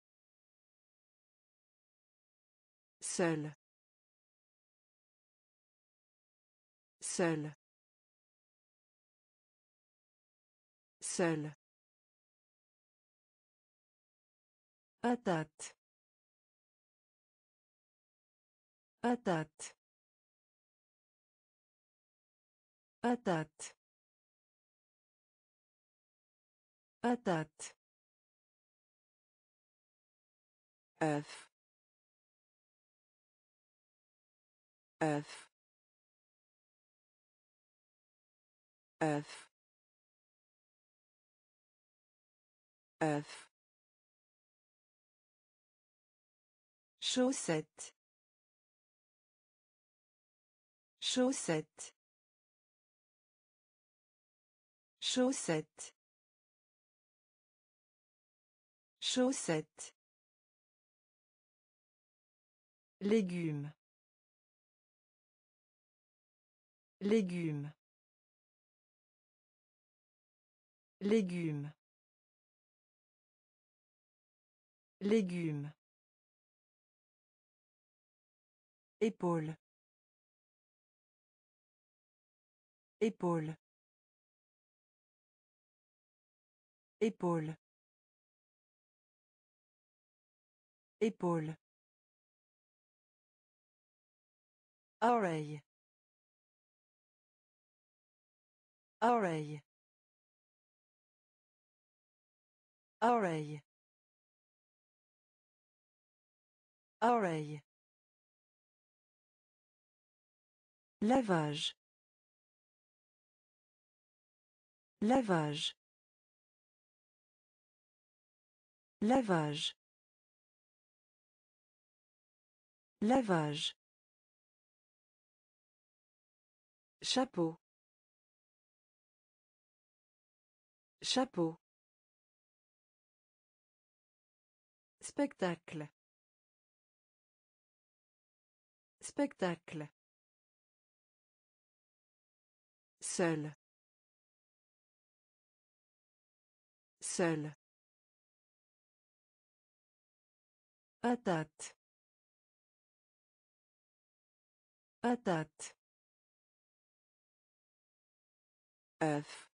Seul. Seul. Seul. Patate. Patate. Patate. Patate. œuf, œuf, œuf, œuf. Chaussette. Chaussette. Chaussette. Chaussette. Légumes. Légumes. Légumes. Légumes. Épaule. Épaule. Épaule. Épaule. Oreille. Oreille. Oreille. Oreille. Lavage. Lavage. Lavage. Lavage. Chapeau. Chapeau. Spectacle. Spectacle. Seul. Seul. Patate. Patate. œuf,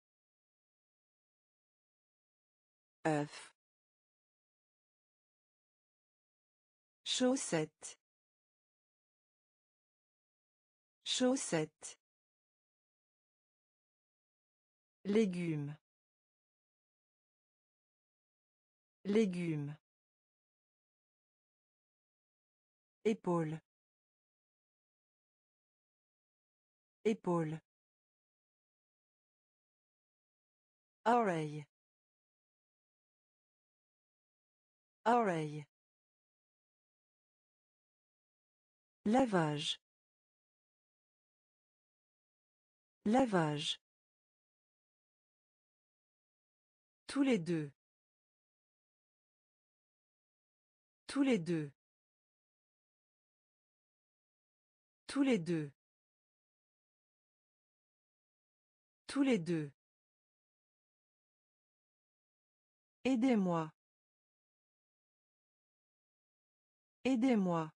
œuf. Chaussette. Chaussette. Légumes. Légumes. Épaule. Épaule. Oreille. Oreille. Lavage. Lavage. Tous les deux. Tous les deux. Tous les deux. Tous les deux. Aidez-moi. Aidez-moi.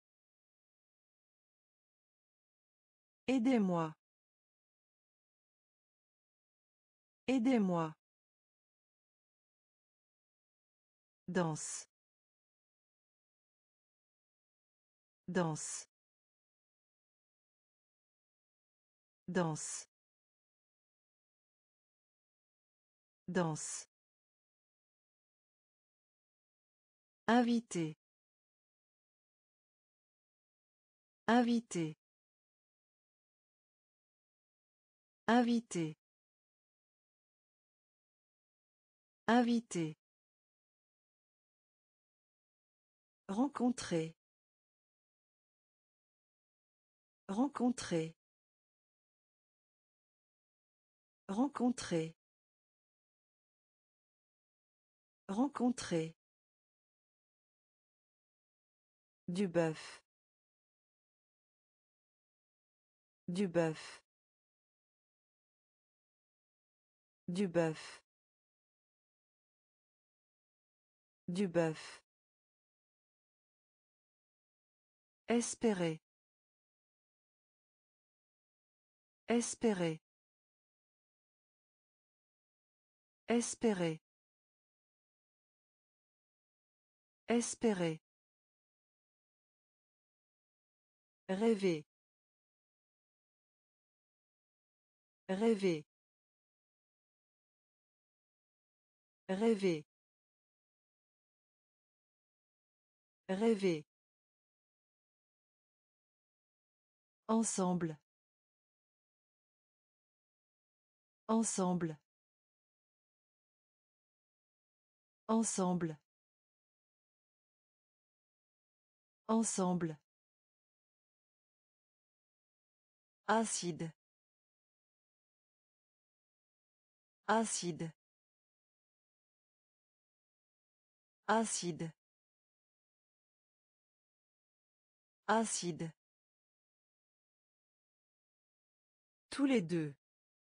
Aidez-moi. Aidez-moi. Danse. Danse. Danse. Danse. Invité. Invité. Invité. Inviter. Rencontrer. Rencontrer. Rencontrer. Rencontrer. Du bœuf. Du bœuf. Du bœuf. Du bœuf. Espérer. Espérer. Espérer. Espérer. Rêver. Rêver. Rêver. Rêver. Ensemble. Ensemble. Ensemble. Ensemble. Acide. Acide. Acide. Acide. Tous les deux.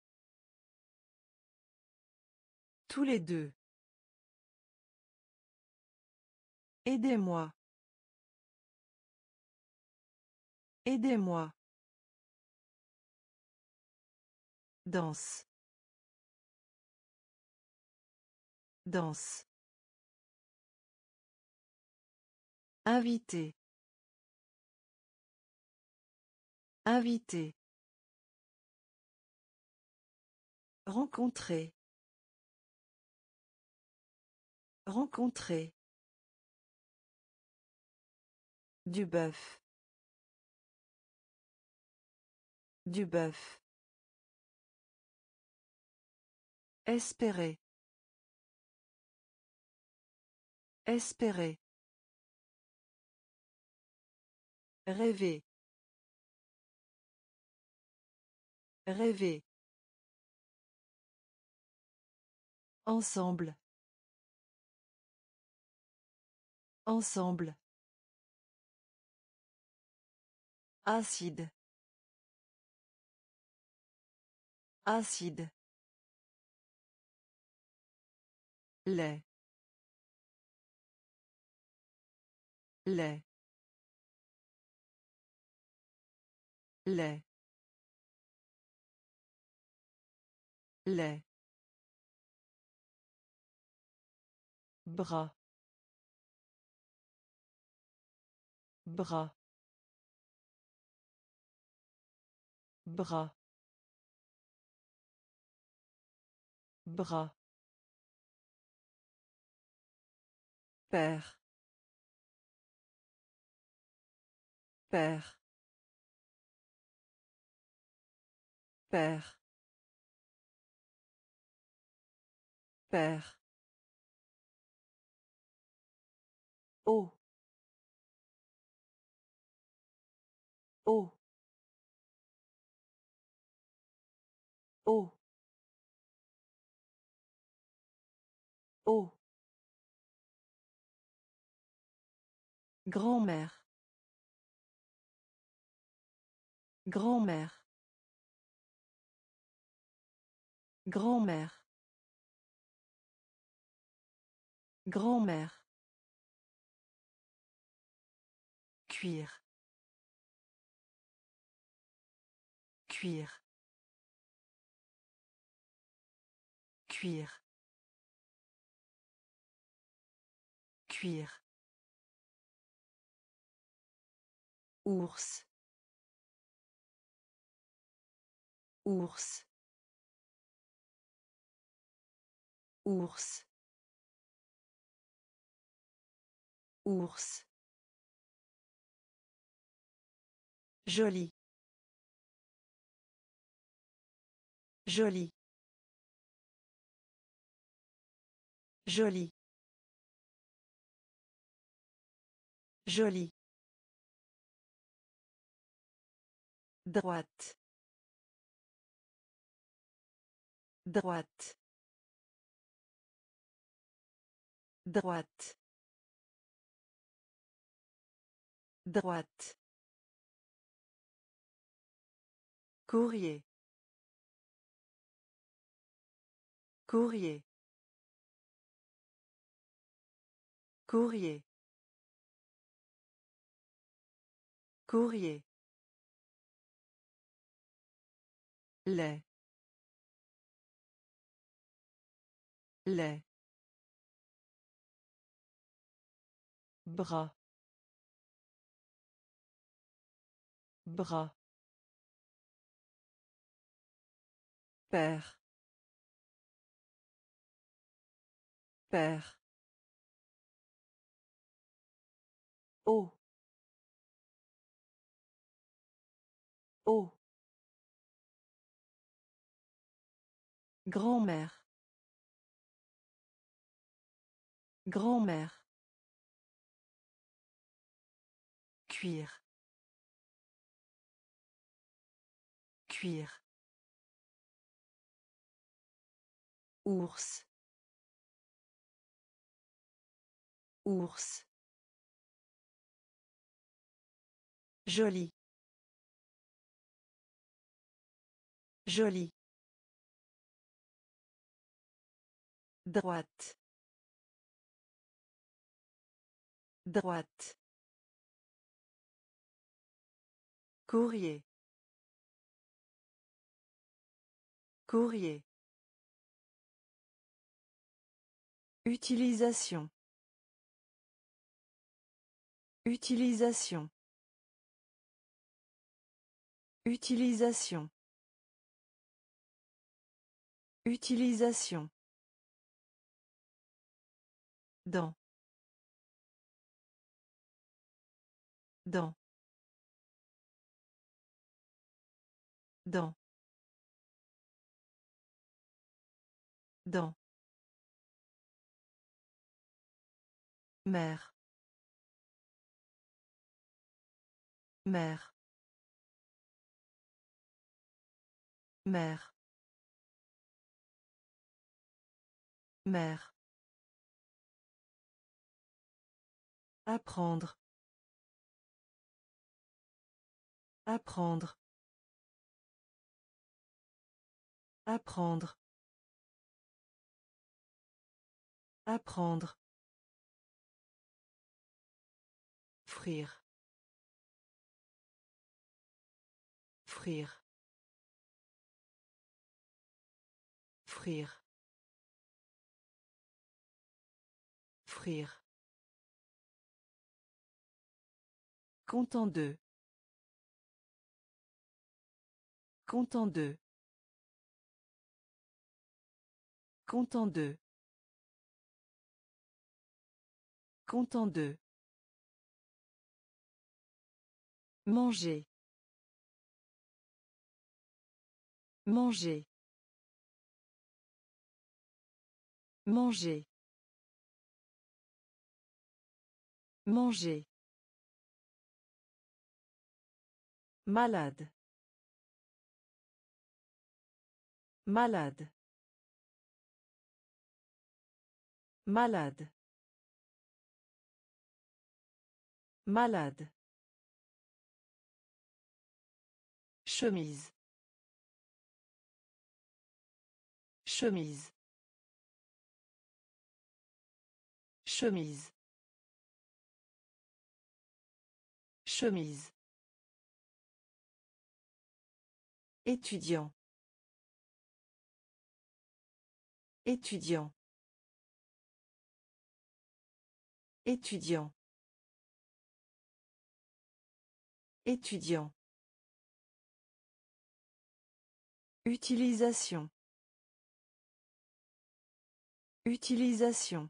Tous les deux. Aidez-moi. Aidez-moi. Danse. Danse. Inviter. Inviter. Rencontrer. Rencontrer. Du bœuf. Du bœuf. Espérer. Espérer. Rêver. Rêver. Ensemble. Ensemble. Acide. Acide. Lait. Lait. Lait. Lait. Bras. Bras. Bras. Bras. Père. Père. Père. Père. Eau. Eau. Eau. Eau. Grand-mère. Grand-mère. Grand-mère. Grand-mère. Cuire. Cuire. Cuire. Cuire. Ours. Ours. Ours. Ours. Joli. Joli. Joli. Joli. Droite. Droite. Droite. Droite. Courrier. Courrier. Courrier. Courrier. Lait. Lait. Bras. Bras. Père. Père. Eau. Eau. Grand-mère. Grand-mère. Cuir. Cuir. Ours. Ours. Joli. Joli. Droite. Droite. Courrier. Courrier. Utilisation. Utilisation. Utilisation. Utilisation. Dans. Dans. Dans. Dans. Mère. Mère. Mère. Mère. Apprendre. Apprendre. Apprendre. Apprendre. Frire. Frire. Frire. Frire. Content de. Content de. Content de. Content de. Manger. Manger. Manger. Manger. Malade. Malade. Malade. Malade. Chemise. Chemise. Chemise. Chemise. Étudiant. Étudiant. Étudiant. Étudiant. Utilisation. Utilisation.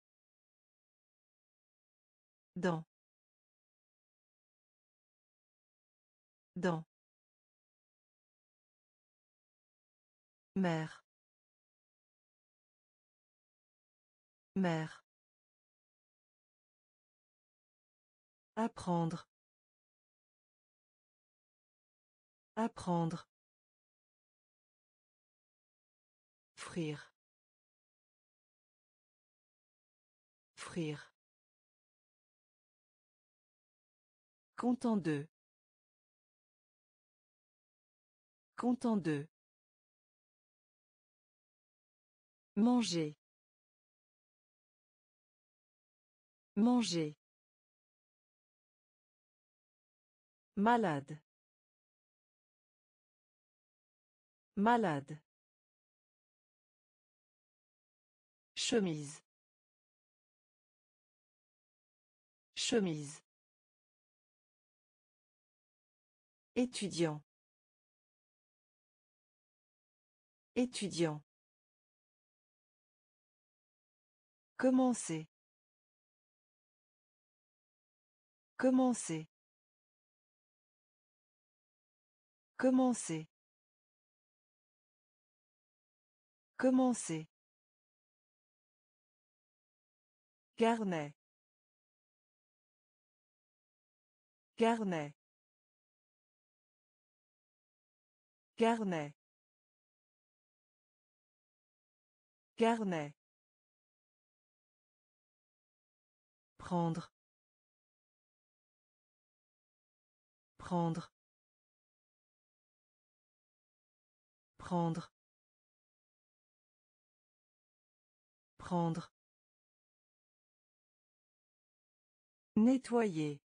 Dans. Dans. Mère. Mère. Apprendre. Apprendre. Frire. Frire. Content de. Content de. Manger. Manger. Malade. Malade. Chemise. Chemise. Étudiant. Étudiant. Commencer. Commencer. Commencer. Commencer. Carnet. Carnet. Carnet. Carnet. Prendre. Prendre. Prendre. Prendre. Nettoyer.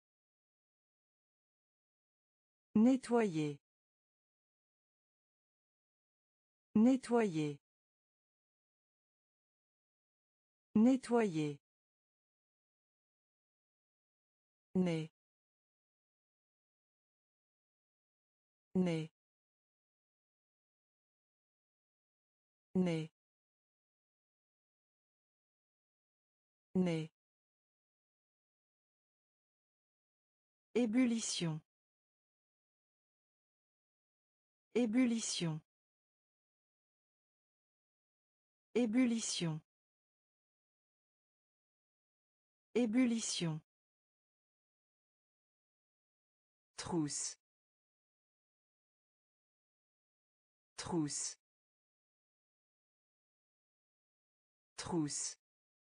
Nettoyer. Nettoyer. Nettoyer. Né. Né. Né. Né. Ébullition. Ébullition. Ébullition. Ébullition. Trousse. Trousse. Trousse.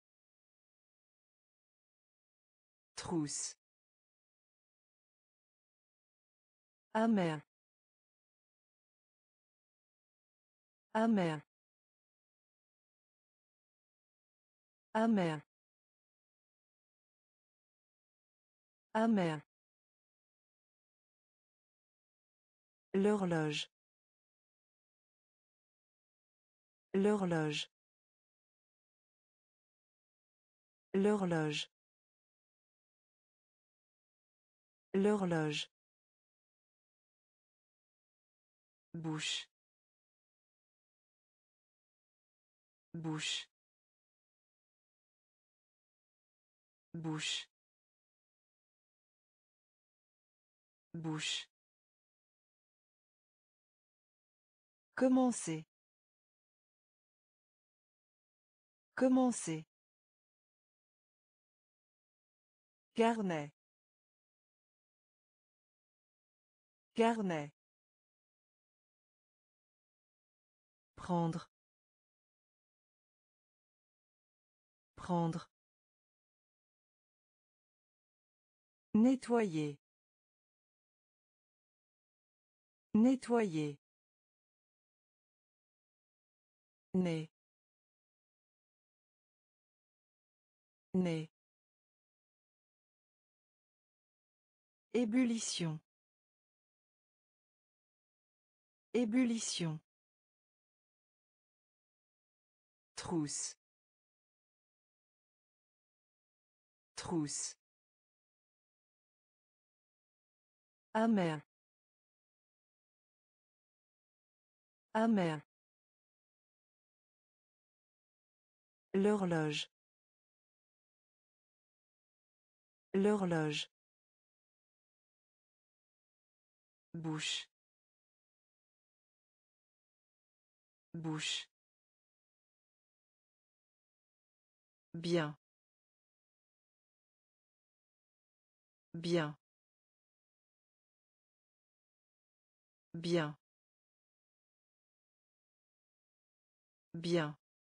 Trousse. Amer. Amer. Amer. Amer. L'horloge. L'horloge. L'horloge. L'horloge. Bouche. Bouche. Bouche. Bouche. Commencer. Commencer. Carnet. Carnet. Prendre. Prendre. Nettoyer. Nettoyer. Né. Né. Ébullition. Ébullition. Trousse. Trousse. Amer. Amer. L'horloge. L'horloge. Bouche. Bouche. Bien. Bien. Bien. Bien.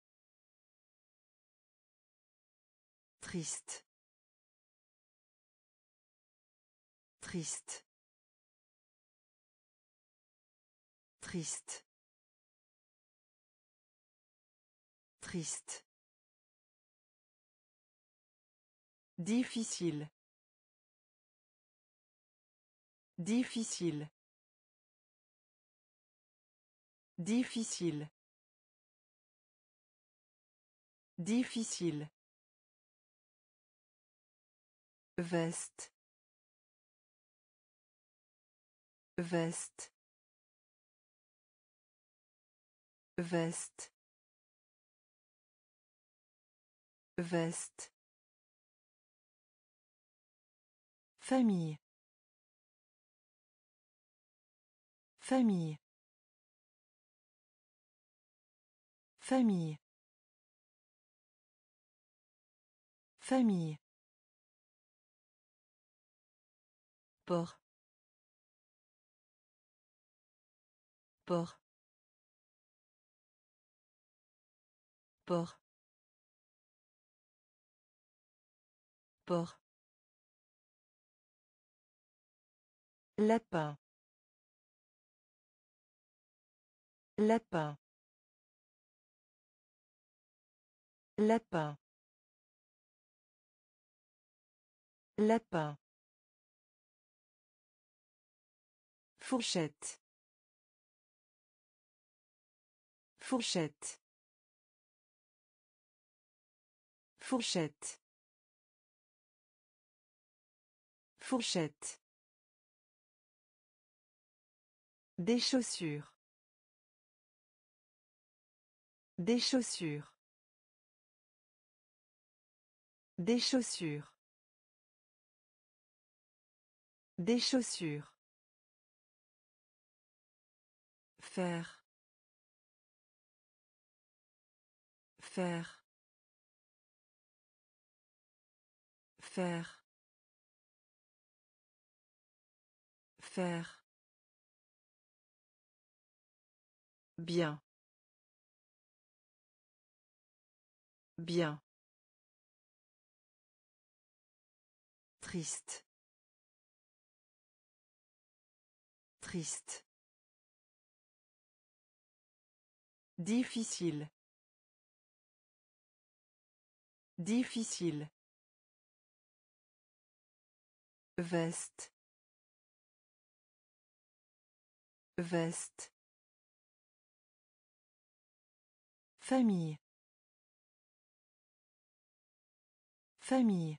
Triste. Triste. Triste. Triste. Difficile. Difficile. Difficile. Difficile. Veste. Veste. Veste. Veste. Famille. Famille. Famille. Famille. Port. Port. Port. Port. Lapin. Lapin. Lapin. Lapin. Fourchette. Fourchette. Fourchette. Fourchette. Des chaussures. Des chaussures. Des chaussures. Des chaussures. Faire. Faire. Faire. Faire. Bien. Bien. Triste. Triste. Difficile. Difficile. Veste. Veste. Famille. Famille.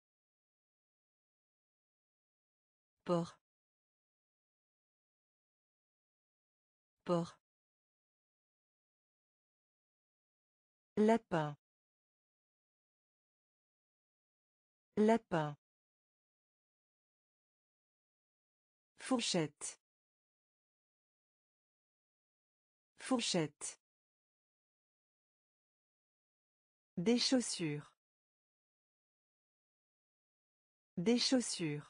Port. Port. Lapin. Lapin. Fourchette. Fourchette. Des chaussures. Des chaussures.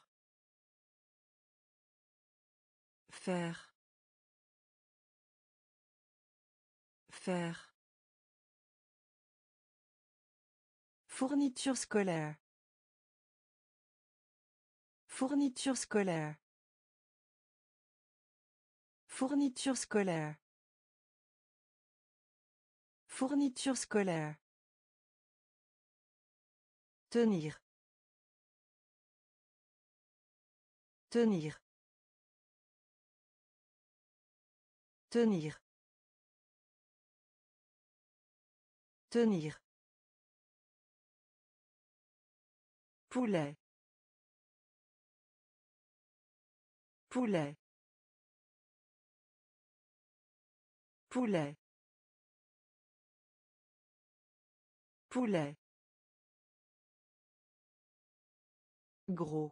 Faire. Faire. Fourniture scolaire. Fourniture scolaire. Fourniture scolaire. Fourniture scolaire. Tenir. Tenir. Tenir. Tenir. Poulet. Poulet. Poulet. Poulet. Gros.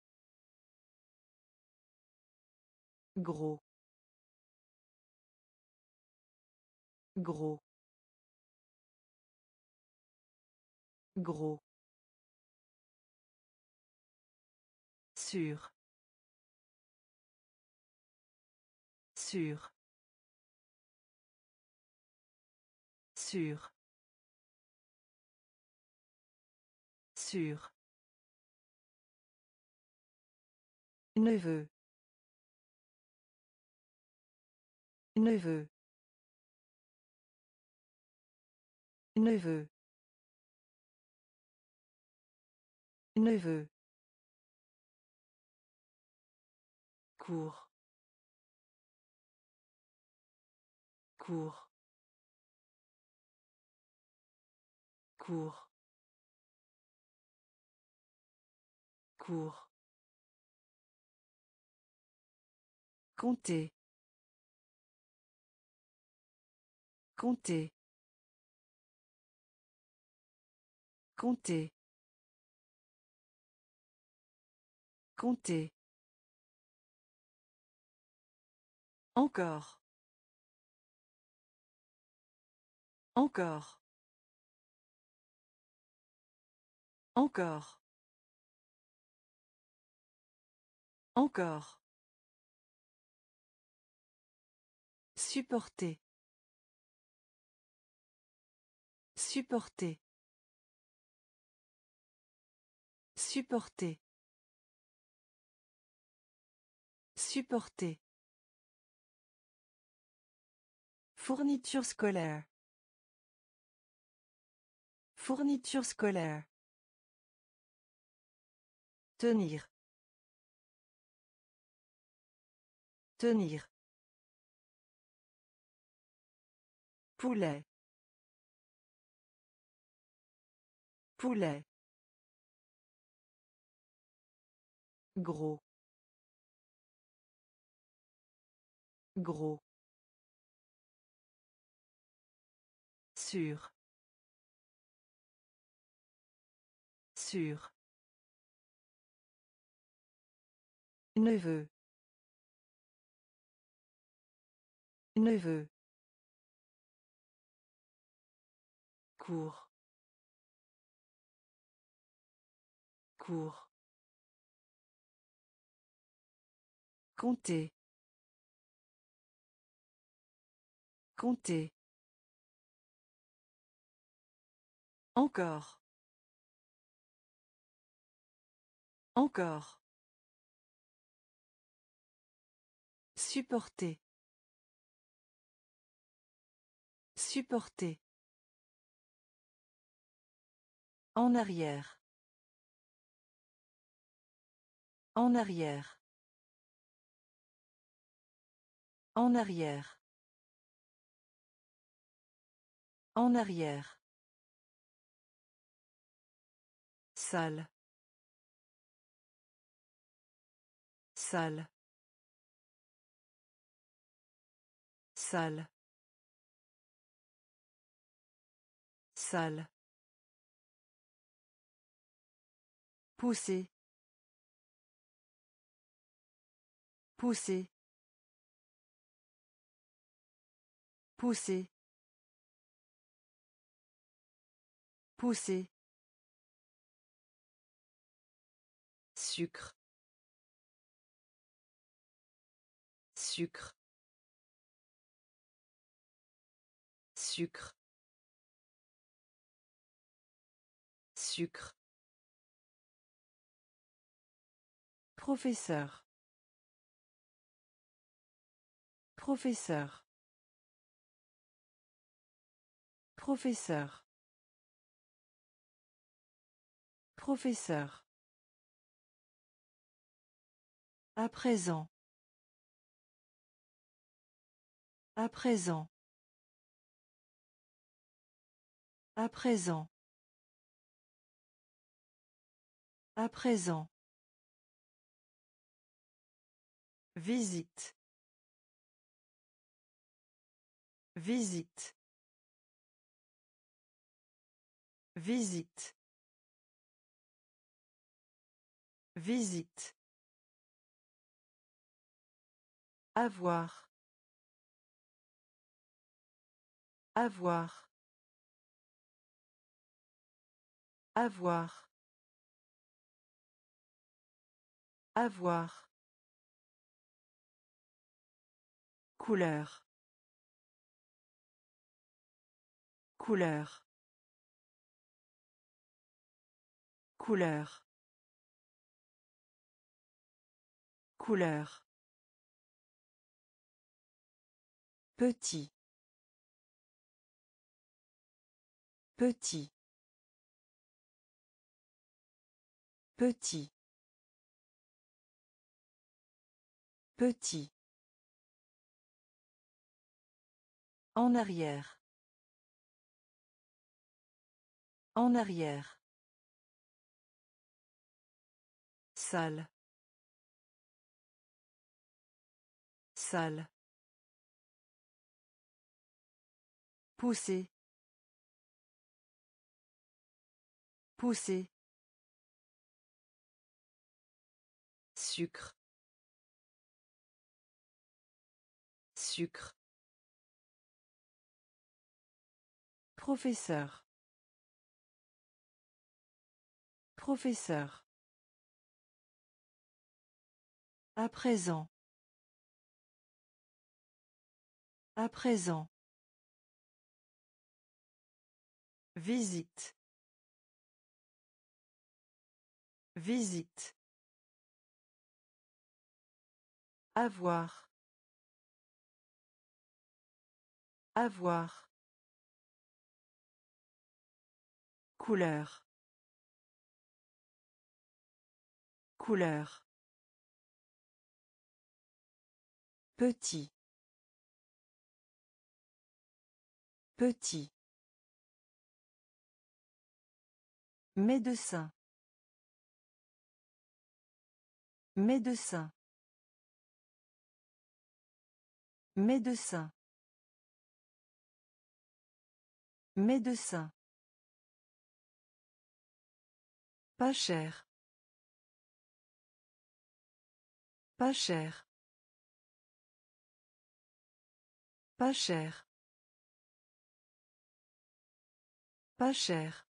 Gros. Gros. Gros. Sûr. Sûr. Sûr. Sûr. Neveu. Neveu. Neveu. Neveu. Cours. Cours. Cours. Cours. Compter. Compter. Compter. Compter. Encore. Encore. Encore. Encore. Supporter. Supporter. Supporter. Supporter. Fourniture scolaire. Fourniture scolaire. Tenir. Tenir. Poulet. Poulet. Gros. Gros. Sûr. Sûr. Neveu. Neveu. Cours. Cours. Compter. Compter. Encore. Encore. Supporter. Supporter. En arrière. En arrière. En arrière. En arrière. Salle. Salle. Salle. Salle. Pousser. Pousser. Pousser. Pousser. Sucre. Sucre. Sucre. Sucre. Professeur. Professeur. Professeur. Professeur. À présent. À présent. À présent. À présent. Visite. Visite. Visite. Visite. Avoir. Avoir. Avoir. Avoir. Couleur. Couleur. Couleur. Couleur. Petit. Petit. Petit. Petit. En arrière. En arrière. Salle. Salle. Pousser. Pousser. Sucre. Sucre. Professeur. Professeur. À présent. À présent. Visite. Visite. Avoir. Avoir. Couleur. Couleur. Petit. Petit. Médecin. Médecin. Médecin. Médecin. Pas cher. Pas cher. Pas cher. Pas cher.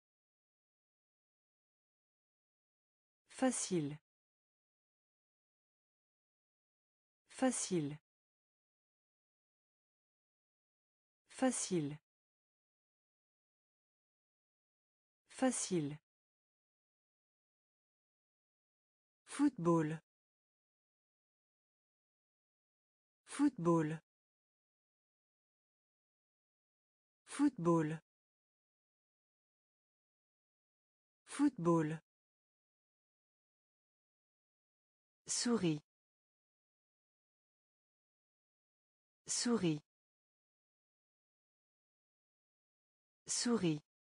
Facile. Facile. Facile. Facile. Football. Football. Football. Football. Souris. Souris. Souris.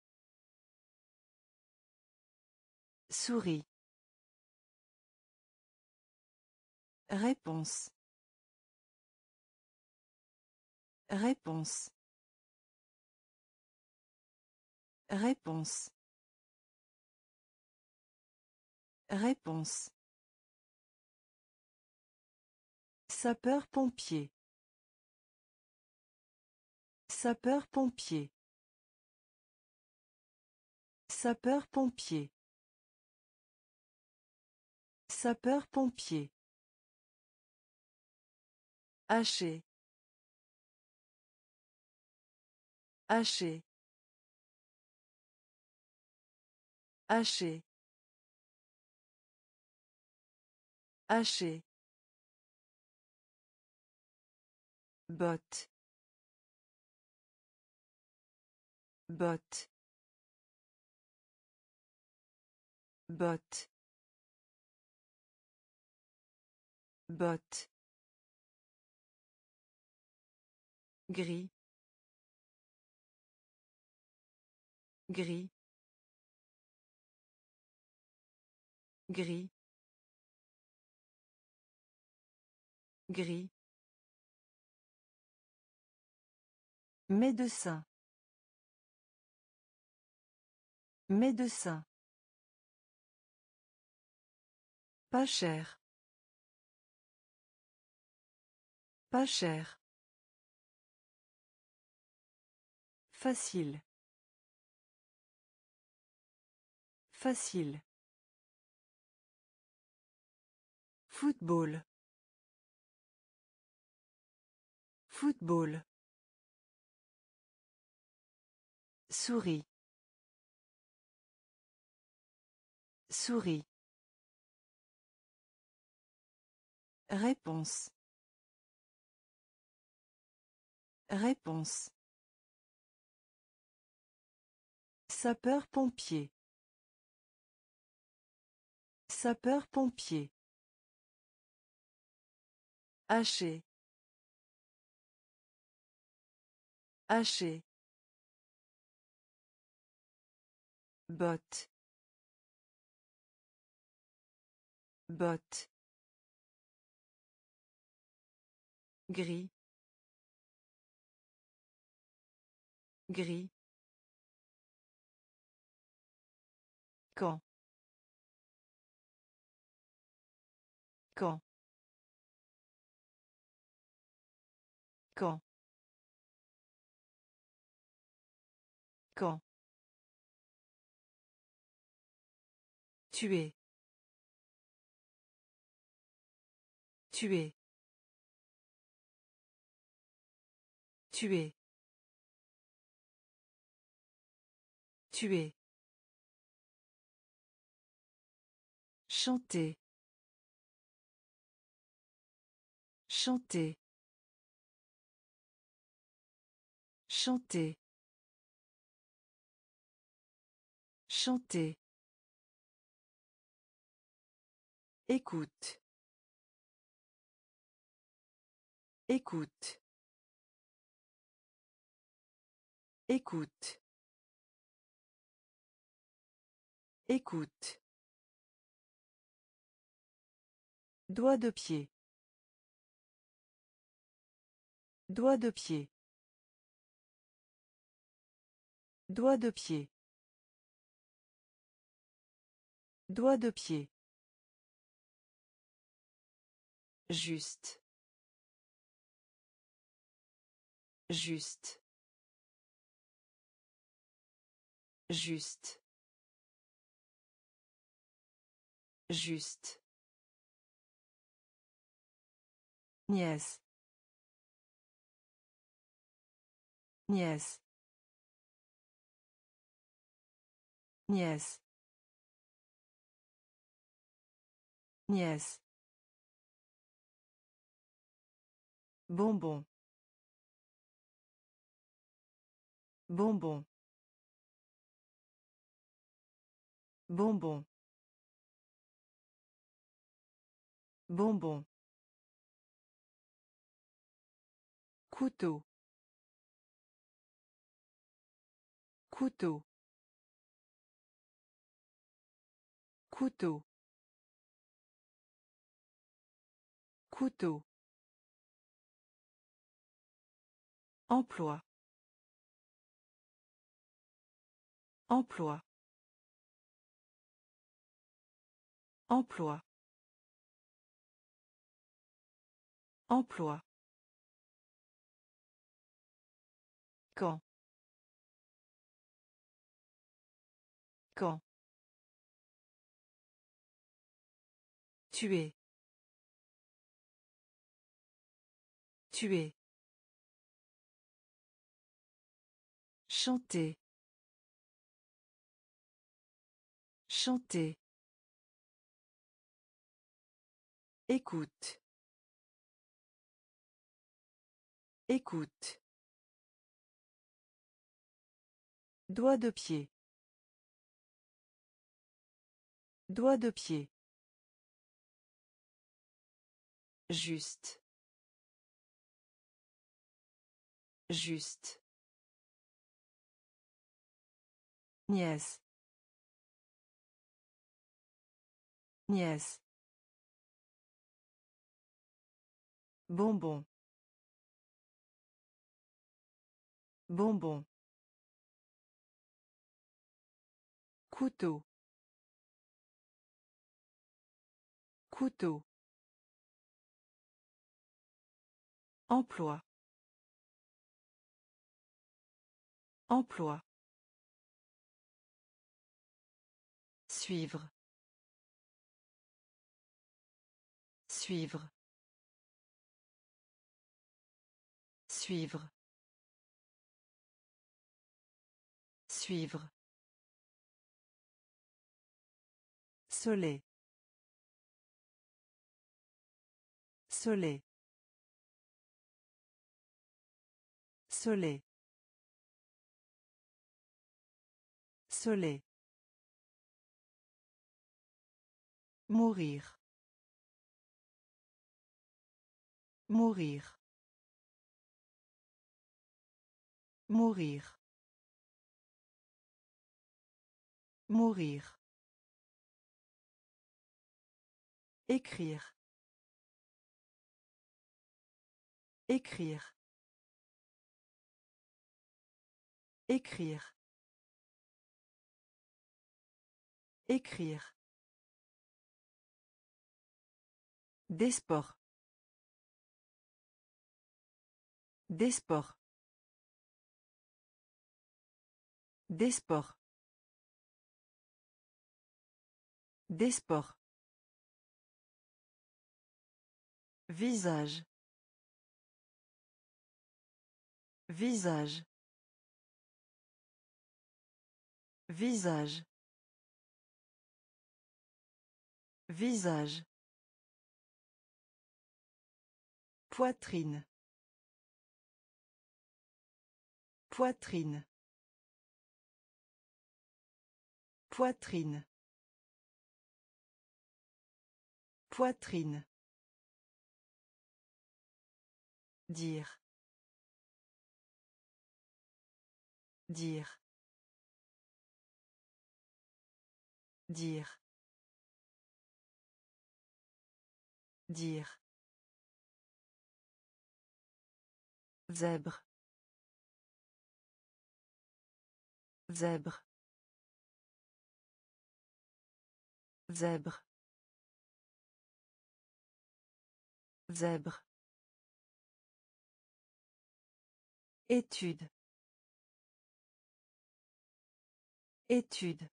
Souris. Réponse. Réponse. Réponse. Réponse. Sapeur-pompier. Sapeur-pompier. Sapeur-pompier. Sapeur-pompier. Haché. Haché. Haché. Haché. Botte. Botte. Botte. Botte. Gris. Gris. Gris. Gris. Médecin. Médecin. Pas cher. Pas cher. Facile. Facile. Football. Football. Souris. Souris. Réponse. Réponse. Sapeur-pompier. Sapeur-pompier. Haché. Haché. Botte. Botte. Gris. Gris. Quand. Quand. Quand. Quand. Tuer. Tuer. Tuer. Tuer. Chanter. Chanter. Chanter. Chanter. Écoute. Écoute. Écoute. Écoute. Doigt de pied. Doigt de pied. Doigt de pied. Doigt de pied. Juste. Juste. Juste. Juste. Nièce. Nièce. Nièce. Nièce. Bonbon. Bonbon. Bonbon. Bonbon. Couteau. Couteau. Couteau. Couteau. Emploi. Emploi. Emploi. Emploi. Quand. Quand. Tuer. Tuer. Chanter. Chanter. Écoute. Écoute. Doigt de pied. Doigt de pied. Juste. Juste. Nièce. Nièce. Bonbon. Bonbon. Couteau. Couteau. Emploi. Emploi. Suivre. Suivre. Suivre. Suivre. Soleil. Soleil. Soleil. Soleil. Mourir. Mourir. Mourir. Mourir. Écrire. Écrire. Écrire. Écrire. Des sports. Des sports. Des sports. Des sports. Visage. Visage. Visage. Visage. Poitrine. Poitrine. Poitrine. Poitrine. Dire. Dire. Dire. Dire. Zèbre. Zèbre. Zèbre. Zèbre. Étude. Étude.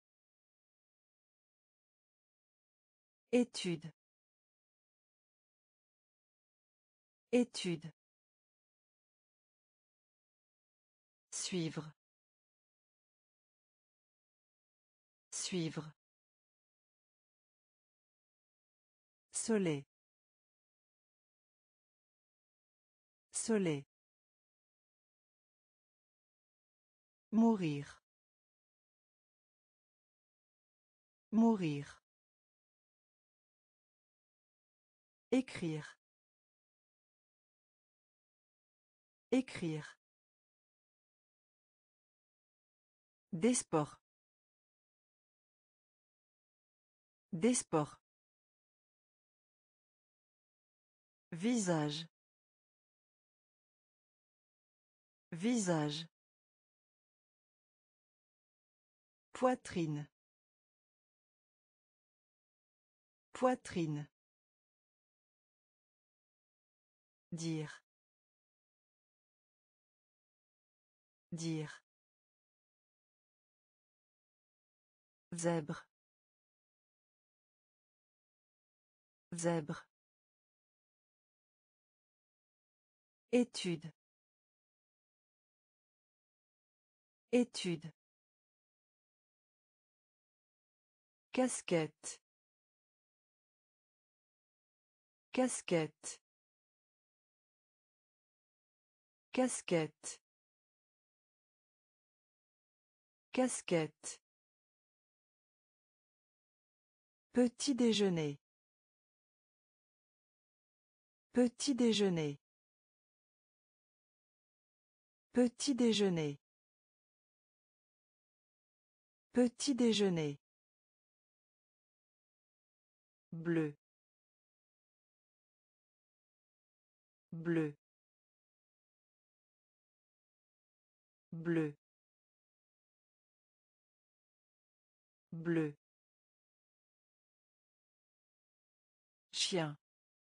Étude. Étude. Suivre. Suivre. Soleil. Soleil. Mourir. Mourir. Écrire. Écrire. Des sports. Des sports. Visage. Visage. Poitrine. Poitrine. Dire. Dire. Zèbre. Zèbre. Étude. Étude. Casquette. Casquette. Casquette. Casquette. Petit déjeuner. Petit déjeuner. Petit déjeuner. Petit déjeuner. Bleu. Bleu. Bleu. Bleu. Chien.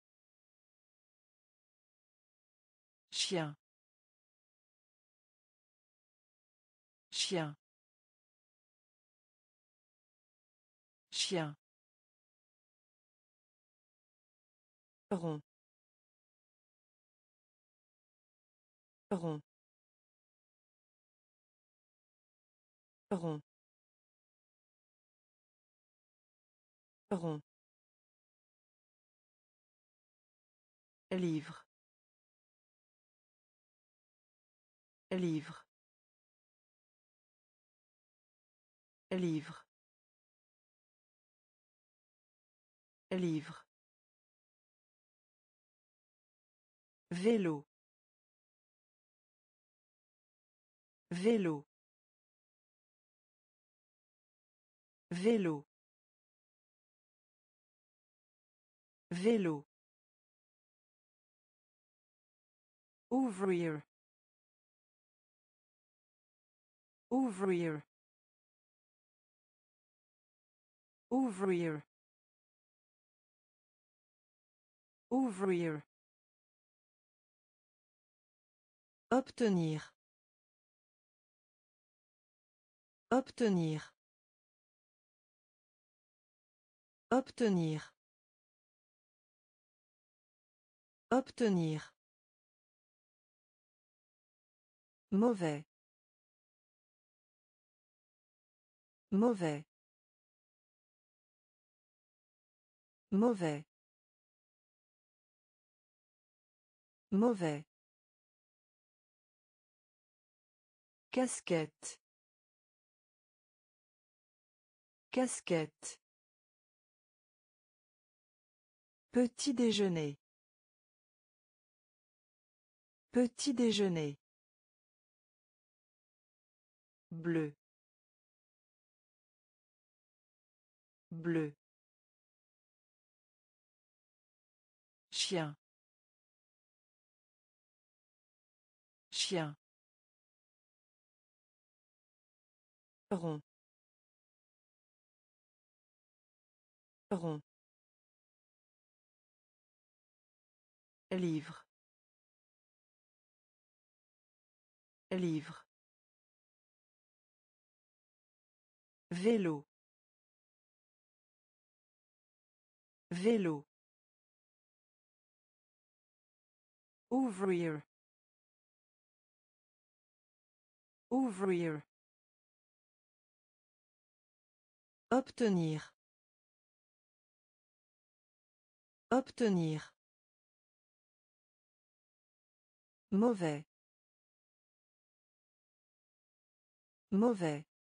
Chien. Chien. Chien. Rond. Rond. Rond. Rond. Livre. Livre. Livre. Livre. Vélo. Vélo. Vélo. Vélo. Ouvrir. Ouvrir. Ouvrir. Ouvrir. Obtenir. Obtenir. Obtenir. Obtenir. Mauvais. Mauvais. Mauvais. Mauvais. Casquette. Casquette. Petit déjeuner. Petit déjeuner. Bleu. Bleu. Chien. Chien. Rond. Rond. Livre. Livre. Vélo. Vélo. Ouvrir. Ouvrir. Obtenir. Obtenir. Mauvais. Mauvais.